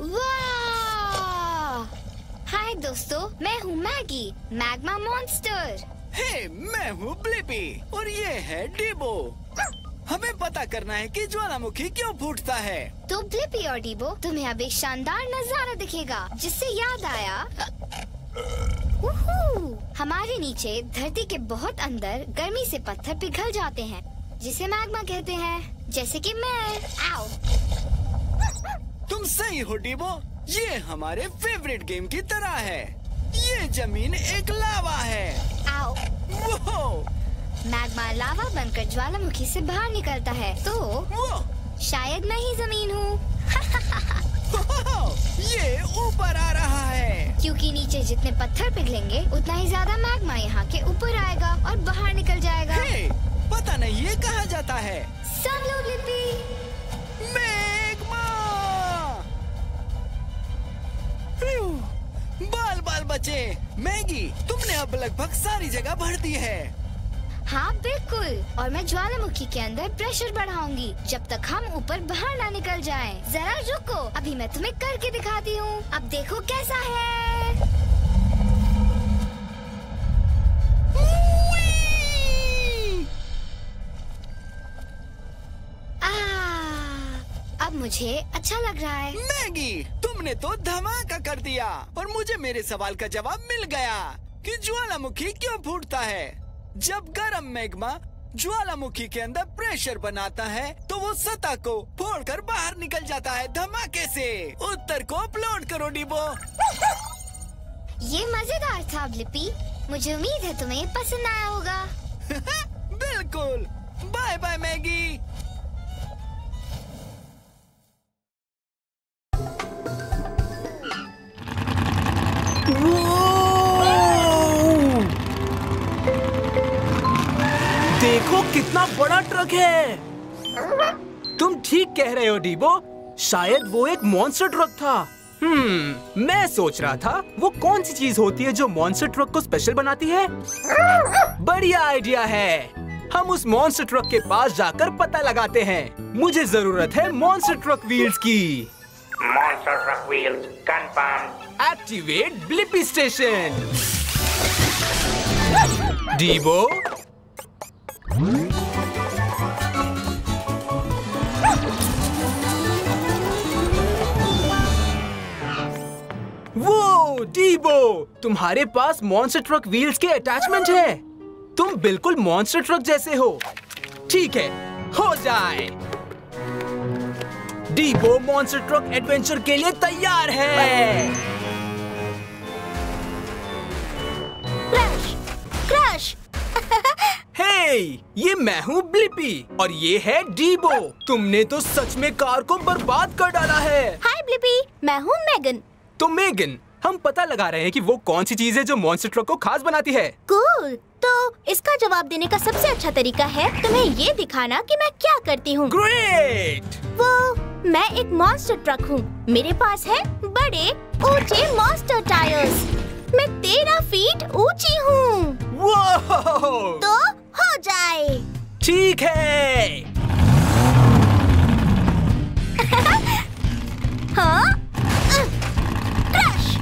S12: वाह! हाय दोस्तों, मैं हूँ मैगी, मैग्मा मॉन्स्टर।
S2: हे, मैं हूँ ब्लिपी और ये है डीबो। हमें पता करना है कि ज्वालामुखी क्यों फूटता है।
S12: तो ब्लिपी और डीबो, तुम्हें अब एक शानदार नजारा दिखेगा, जिससे याद आया हमारे नीचे धरती के बहुत अंदर गर्मी से पत्थर पिघल जाते हैं, जिसे मैग्मा कहते हैं, जैसे कि मैं। आओ।
S2: तुम सही हो डीबो, ये हमारे फेवरेट गेम की तरह है। ये जमीन एक लावा है।
S12: आओ।
S2: वो
S12: मैग्मा लावा बनकर ज्वालामुखी से बाहर निकलता है, तो शायद मैं ही जमीन हूँ।
S2: ये ऊपर आ रहा है।
S12: क्योंकि नीचे जितने पत्थर पिघलेंगे उतना ही ज्यादा मैग्मा यहाँ के ऊपर आएगा और बाहर निकल जाएगा।
S2: हे, पता नहीं ये कहाँ जाता है।
S12: सब लोग लिपि।
S2: मैग्मा। बाल बाल बचे। मैगी, तुमने अब लगभग सारी जगह भर दी है।
S12: हाँ बिल्कुल, और मैं ज्वालामुखी के अंदर प्रेशर बढ़ाऊंगी जब तक हम ऊपर बाहर ना निकल जाएं। जरा रुको, अभी मैं तुम्हें करके दिखाती हूँ। अब देखो कैसा है। अब मुझे अच्छा लग रहा है।
S2: मैगी, तुमने तो धमाका कर दिया और मुझे मेरे सवाल का जवाब मिल गया कि ज्वालामुखी क्यों फूटता है। जब गर्म मैग्मा ज्वालामुखी के अंदर प्रेशर बनाता है तो वो सतह को फोड़कर बाहर निकल जाता है धमाके से। उत्तर को अपलोड करो डीबो।
S12: ये मजेदार था ब्लिपी, मुझे उम्मीद है तुम्हें पसंद आया होगा।
S2: बिल्कुल। Bye bye Maggie.
S1: देखो कितना बड़ा ट्रक है। तुम ठीक कह रहे हो डीबो, शायद वो एक मॉन्स्टर ट्रक था। मैं सोच रहा था वो कौन सी चीज होती है जो मॉन्स्टर ट्रक को स्पेशल बनाती है। बढ़िया आइडिया है, हम उस मॉन्स्टर ट्रक के पास जाकर पता लगाते हैं। मुझे जरूरत है मॉन्स्टर ट्रक व्हील्स की।
S4: Monster truck wheels confirm.
S1: Activate Blippi station. Dibo, वो डीबो, तुम्हारे पास मॉन्स्टर ट्रक व्हील्स के अटैचमेंट है। तुम बिल्कुल मॉन्स्टर ट्रक जैसे हो। ठीक है, हो जाए। डीबो मॉन्स्टर ट्रक एडवेंचर के लिए तैयार है।
S5: Crush, crush.
S1: हे, ये मैं हूँ ब्लिपी और ये है डीबो। तुमने तो सच में कार को बर्बाद कर डाला है।
S5: हाय ब्लिपी, मैं हूँ मेगन।
S1: तो मेगन, हम पता लगा रहे हैं कि वो कौन सी चीज है जो मॉन्स्टर ट्रक को खास बनाती है।
S5: कूल। तो इसका जवाब देने का सबसे अच्छा तरीका है तुम्हें ये दिखाना कि मैं क्या करती हूँ।
S1: ग्रेट।
S5: मैं एक मॉन्स्टर ट्रक हूँ। मेरे पास है बड़े ऊंचे मॉन्स्टर टायर्स। मैं 13 फीट ऊंची हूँ। तो हो जाए।
S1: ठीक है।
S5: हाँ? क्रश।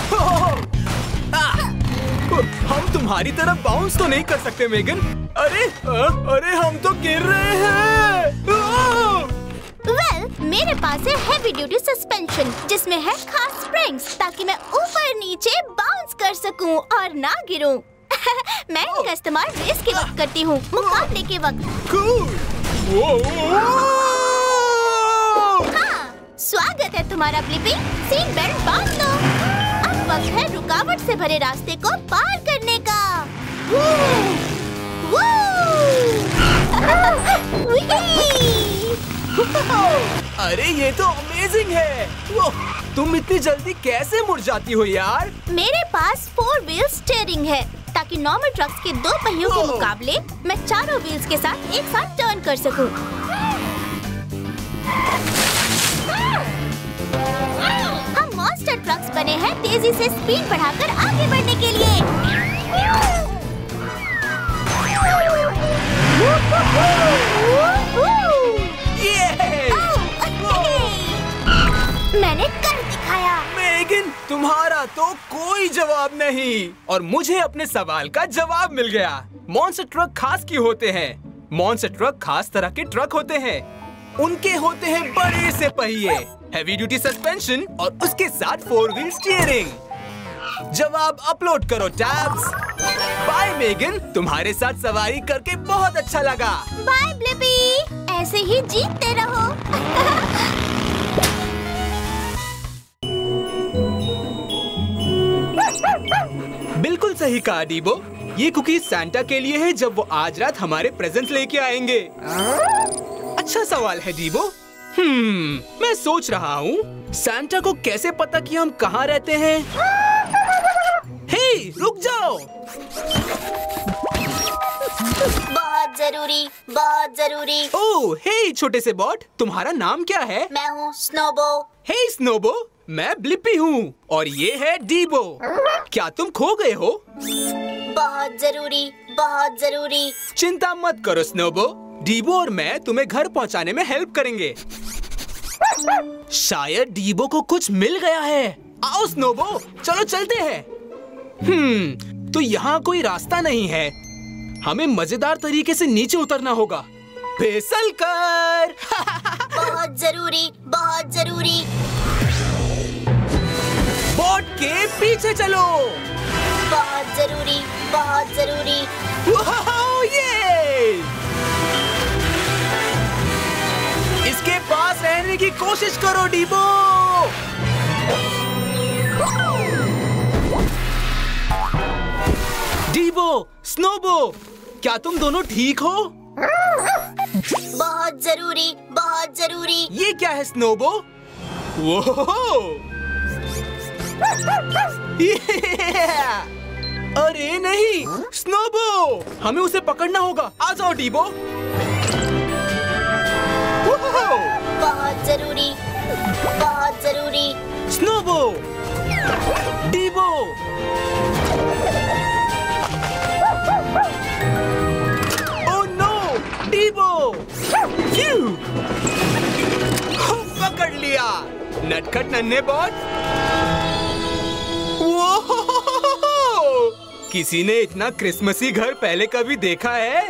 S1: हम तुम्हारी तरफ बाउंस तो नहीं कर सकते मेगन। अरे हम तो गिर रहे हैं।
S5: मेरे पास है हेवी ड्यूटी सस्पेंशन जिसमें है खास स्प्रिंग्स ताकि मैं ऊपर नीचे बाउंस कर सकूं और ना गिरूं। मैं इनका इस्तेमाल रेस के वक्त करती हूँ, मुकाबले के वक्त। हाँ, स्वागत है तुम्हारा ब्लिपी। सीट बेल्ट बांध लो। अब वक्त है रुकावट से भरे रास्ते को पार करने का।
S1: अरे ये तो अमेजिंग है। तुम इतनी जल्दी कैसे मुड़ जाती हो यार?
S5: मेरे पास 4 व्हील स्टीयरिंग है ताकि नॉर्मल ट्रक्स के 2 पहियों के मुकाबले मैं चारों व्हील्स के साथ एक साथ टर्न कर सकूं। हम मॉन्स्टर ट्रक्स बने हैं तेजी से स्पीड बढ़ाकर आगे बढ़ने के लिए। मैंने कर दिखाया।
S1: मेगन, तुम्हारा तो कोई जवाब नहीं। और मुझे अपने सवाल का जवाब मिल गया। मॉन्स्टर ट्रक खास क्यों होते हैं? मॉन्स्टर ट्रक खास तरह के ट्रक होते हैं। उनके होते हैं बड़े से पहिए, हैवी ड्यूटी सस्पेंशन और उसके साथ 4 व्हील स्टीयरिंग। जवाब अपलोड करो टैब्स। बाय मेगन, तुम्हारे साथ सवारी करके बहुत अच्छा लगा।
S5: बाय ब्लिपी, ऐसे ही जीतते रहो।
S1: बिल्कुल सही कहा डीबो। ये कुकीज सैंटा के लिए है जब वो आज रात हमारे प्रेजेंट लेके आएंगे। अच्छा सवाल है डीबो। मैं सोच रहा हूँ सैंटा को कैसे पता कि हम कहाँ रहते हैं। हे, रुक जाओ।
S5: बहुत जरूरी, बहुत जरूरी।
S1: ओह, हे छोटे से बॉट, तुम्हारा नाम क्या है?
S5: मैं हूँ स्नोबो।
S1: हे स्नोबो, मैं ब्लिपी हूँ और ये है डीबो। क्या तुम खो गए हो?
S5: बहुत जरूरी, बहुत जरूरी।
S1: चिंता मत करो स्नोबो, डीबो और मैं तुम्हें घर पहुँचाने में हेल्प करेंगे। शायद डीबो को कुछ मिल गया है। आओ स्नोबो, चलो चलते हैं। तो यहाँ कोई रास्ता नहीं है। हमें मजेदार तरीके से नीचे उतरना होगा। फिसल कर।
S5: बहुत जरूरी, बहुत जरूरी।
S1: बोट के पीछे चलो।
S5: बहुत जरूरी, बहुत जरूरी।
S1: ये! इसके पास रहने की कोशिश करो डीबो। डीबो, स्नोबो, क्या तुम दोनों ठीक हो?
S5: बहुत जरूरी, बहुत जरूरी।
S1: ये क्या है स्नोबो? अरे नहीं, स्नोबो, हमें उसे पकड़ना होगा। आ जाओ डीबो।
S5: बहुत जरूरी, बहुत जरूरी।
S1: Snowbo, Dibo. Oh no, Dibo. पकड़ लिया। नटखट नन्हे बॉट। किसी ने इतना क्रिसमसी घर पहले कभी देखा है?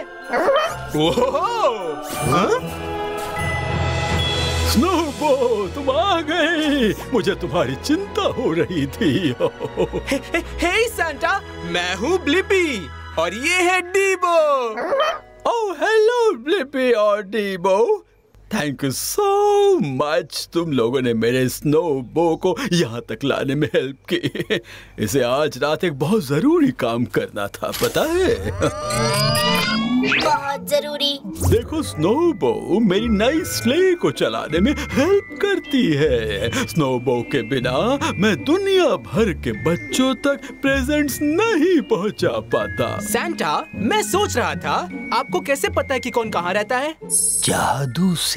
S10: स्नोबो, तुम आ गए। मुझे तुम्हारी चिंता हो रही थी।
S1: हे सैंटा, मैं हूँ ब्लिपी और ये है डीबो।
S10: ओह हेलो ब्लिपी और Dibo. Thank you so much. तुम लोगों ने मेरे स्नोबो को यहाँ तक लाने में हेल्प की। इसे आज रात एक बहुत जरूरी काम करना था, पता है?
S5: बहुत जरूरी।
S10: देखो स्नोबो मेरी नई स्ले को चलाने में हेल्प करती है। स्नोबो के बिना मैं दुनिया भर के बच्चों तक प्रेजेंट्स नहीं पहुंचा पाता।
S1: सैंटा, मैं सोच रहा था आपको कैसे पता है कि कौन कहाँ रहता है?
S9: जादू से।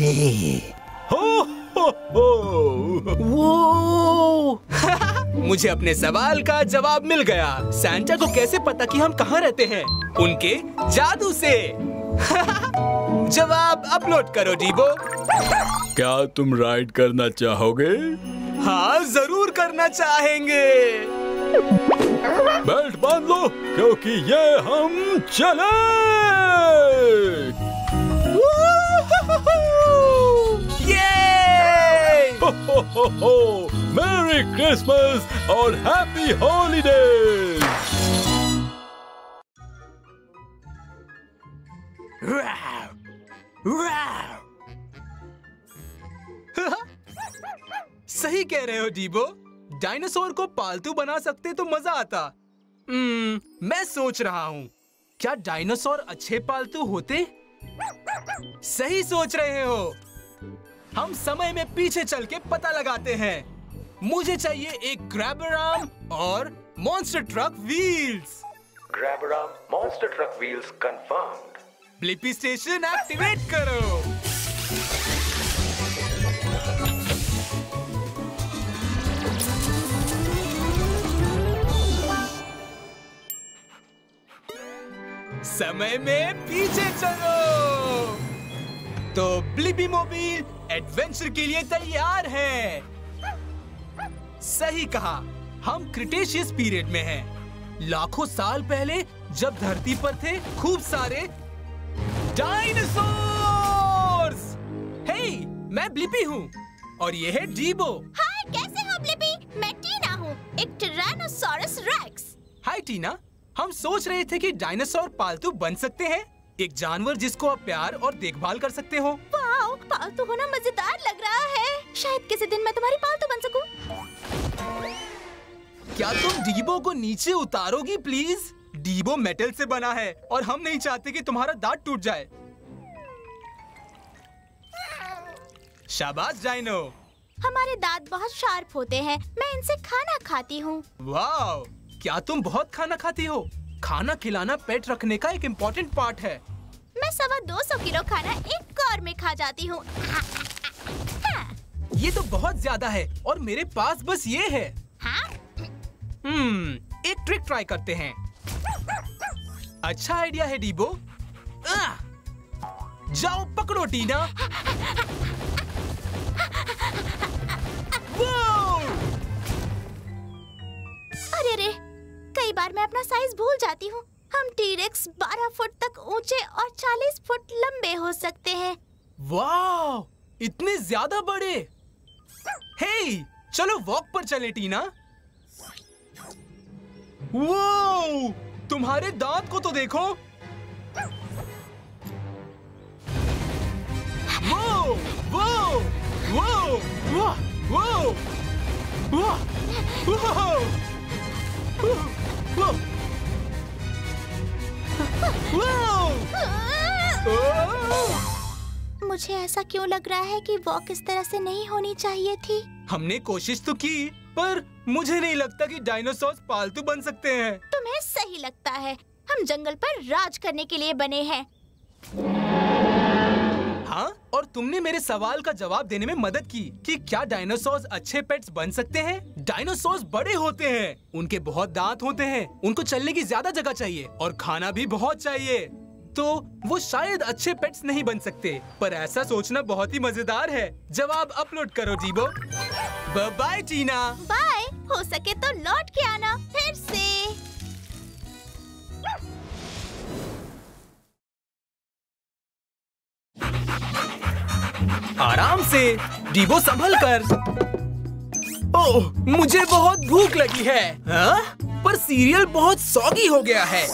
S1: वो मुझे अपने सवाल का जवाब मिल गया। सैंटा को कैसे पता कि हम कहाँ रहते हैं? उनके जादू से। जवाब अपलोड करो डीबो।
S10: क्या तुम राइड करना चाहोगे?
S1: हाँ, जरूर करना चाहेंगे।
S10: बेल्ट बांध लो क्योंकि ये हम चले। मेरी क्रिसमस और हैप्पी हॉलीडेज।
S1: सही कह रहे हो डीबो। डायनासोर को पालतू बना सकते तो मजा आता। मैं सोच रहा हूँ, क्या डायनासोर अच्छे पालतू होते? सही सोच रहे हो। हम समय में पीछे चल के पता लगाते हैं। मुझे चाहिए एक ग्रैबर आर्म और monster truck wheels.
S13: Grabber arm, monster truck wheels confirmed.
S1: Blippi station activate करो। समय में पीछे चलो। तो ब्लिपी मोबाइल एडवेंचर के लिए तैयार है। सही कहा, हम क्रिटेशियस पीरियड में हैं। लाखों साल पहले जब धरती पर थे खूब सारे डायनासोर्स। हे, मैं ब्लिपी हूँ और ये है डीबो।
S5: हाय, कैसे हो ब्लिपी? मैं टीना हूँ, एक टिरानोसॉरस रेक्स।
S1: हाय टीना, हम सोच रहे थे कि डायनासोर पालतू बन सकते हैं, एक जानवर जिसको आप प्यार और देखभाल कर सकते हो।
S5: वाओ, पालतू होना मजेदार लग रहा है। शायद किसी दिन मैं तुम्हारी पालतू बन सकूं।
S1: क्या तुम डीबो को नीचे उतारोगी प्लीज? डीबो मेटल से बना है और हम नहीं चाहते कि तुम्हारा दांत टूट जाए। शाबाश डायनो।
S5: हमारे दांत बहुत शार्प होते हैं, मैं इनसे खाना खाती हूँ।
S1: वाओ, क्या तुम बहुत खाना खाती हो? खाना खिलाना पेट रखने का एक इम्पोर्टेंट पार्ट है।
S5: मैं 250 किलो खाना एक कौर में खा जाती हूँ।
S1: ये तो बहुत ज्यादा है और मेरे पास बस ये है। एक ट्रिक ट्राई करते हैं। अच्छा आइडिया है डीबो। जाओ पकड़ो टीना।
S5: अरे रे, कई बार मैं अपना साइज भूल जाती हूँ। हम टी-रेक्स 12 फुट तक ऊंचे और 40 फुट लंबे हो सकते हैं।
S1: वाह, इतने ज्यादा बड़े। हे, चलो वॉक पर चले टीना। वाह, तुम्हारे दांत को तो देखो। वाह, वाह, वाह, वाह, वाह, वाह, वाह,
S5: मुझे ऐसा क्यों लग रहा है कि वॉक इस तरह से नहीं होनी चाहिए थी।
S1: हमने कोशिश तो की, पर मुझे नहीं लगता कि डायनासोर पालतू बन सकते हैं।
S5: तुम्हें सही लगता है, हम जंगल पर राज करने के लिए बने हैं।
S1: हाँ, और तुमने मेरे सवाल का जवाब देने में मदद की कि क्या डायनासोर अच्छे पेट्स बन सकते हैं। डायनासोर बड़े होते हैं, उनके बहुत दांत होते हैं, उनको चलने की ज्यादा जगह चाहिए और खाना भी बहुत चाहिए, तो वो शायद अच्छे पेट्स नहीं बन सकते। पर ऐसा सोचना बहुत ही मजेदार है। जवाब अपलोड करो डीबो। बाय टीना।
S5: बाय। हो सके तो लौट के आना फिर से।
S1: आराम से डीबो, संभल कर। ओह, मुझे बहुत भूख लगी है। पर सीरियल बहुत सॉगी हो गया है।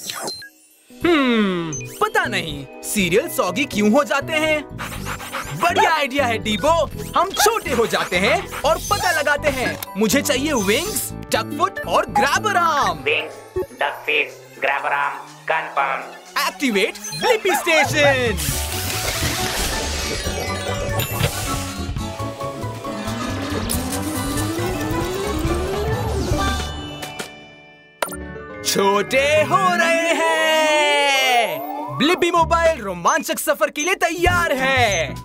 S1: पता नहीं सीरियल सॉगी क्यों हो जाते हैं। बढ़िया आइडिया है डीबो, हम छोटे हो जाते हैं और पता लगाते हैं। मुझे चाहिए विंग्स, डकफुट और grabber arm.
S4: Wings, duck feet, grabber arm confirm.
S1: Activate Blippi station. छोटे हो रहे हैं। ब्लिपी मोबाइल रोमांचक सफर के लिए तैयार है।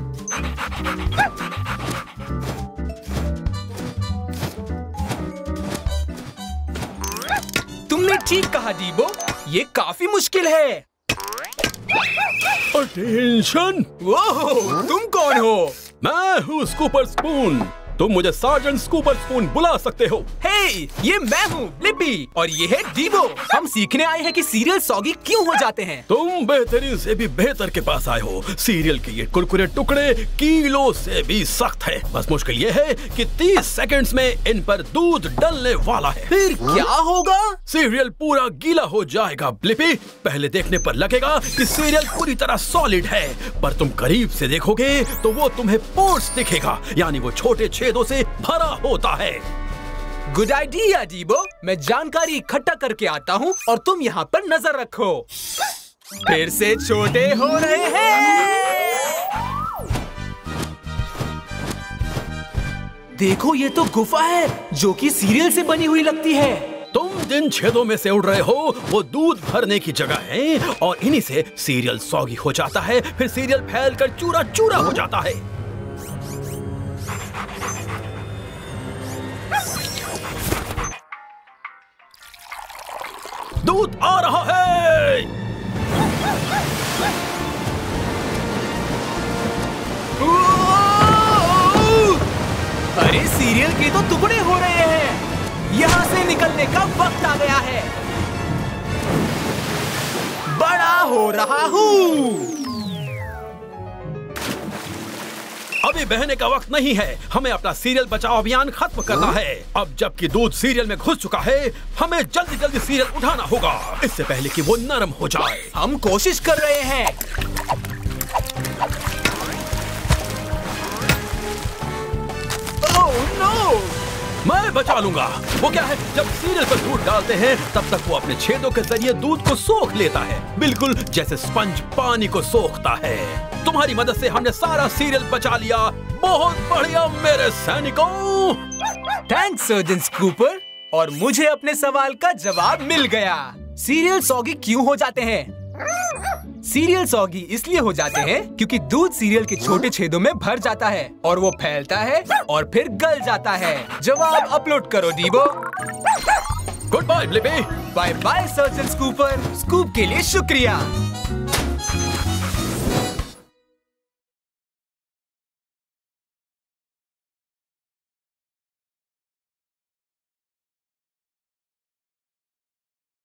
S1: तुमने ठीक कहा डीबो, ये काफी मुश्किल है।
S10: अटेंशन!
S1: ओह, तुम कौन हो?
S10: मैं हूँ स्कूपर स्पून। तुम मुझे सार्जेंट स्कूपर स्पून बुला सकते हो।
S1: हे, हे, ये मैं हूँ ब्लिपी और ये है डीबो। हम सीखने आए हैं कि सीरियल सॉगी क्यों हो जाते हैं।
S10: तुम बेहतरीन से भी बेहतर के पास आए हो। सीरियल के ये कुरकुरे टुकड़े किलो से भी सख्त है। बस मुश्किल ये है कि 30 सेकंड्स में इन पर दूध डलने वाला है।
S1: फिर क्या होगा?
S10: सीरियल पूरा गीला हो जाएगा ब्लिपी। पहले देखने पर लगेगा कि सीरियल पूरी तरह सॉलिड है, पर तुम करीब से देखोगे तो वो तुम्हें पोर्स दिखेगा, यानी वो छोटे छेदों से भरा होता है।
S1: Good idea Dibo. मैं जानकारी इकट्ठा करके आता हूँ और तुम यहाँ पर नजर रखो। फिर से छोटे हो रहे हैं। देखो, ये तो गुफा है जो कि सीरियल से बनी हुई लगती है।
S10: तुम जिन छेदों में से उड़ रहे हो वो दूध भरने की जगह है और इन्हीं से सीरियल सॉगी हो जाता है। फिर सीरियल फैलकर चूरा चूरा हो जाता है। दूध आ रहा है।
S1: अरे, सीरियल के तो टुकड़े हो रहे हैं। यहाँ से निकलने का वक्त आ गया है। बड़ा हो रहा हूँ।
S10: अभी बहने का वक्त नहीं है। हमें अपना सीरियल बचाओ अभियान खत्म करना है। अब जबकि दूध सीरियल में घुस चुका है, हमें जल्दी जल्दी सीरियल उठाना होगा, इससे पहले कि वो नरम हो जाए।
S1: हम कोशिश कर रहे हैं। Oh no!
S10: मैं बचा लूंगा। वो क्या है, जब सीरियल पर दूध डालते हैं तब तक वो अपने छेदों के जरिए दूध को सोख लेता है, बिल्कुल जैसे स्पंज पानी को सोखता है। तुम्हारी मदद से हमने सारा सीरियल बचा लिया। बहुत बढ़िया मेरे सैनिकों।
S1: Thanks Surgeon Scooper. और मुझे अपने सवाल का जवाब मिल गया। सीरियल सॉगी क्यों हो जाते हैं? सीरियल सॉगी इसलिए हो जाते हैं क्योंकि दूध सीरियल के छोटे छेदों में भर जाता है और वो फैलता है और फिर गल जाता है। जवाब अपलोड करो Dibo.
S10: Goodbye Blippi.
S1: Bye bye Surgeon Scooper. Scoop के लिए शुक्रिया।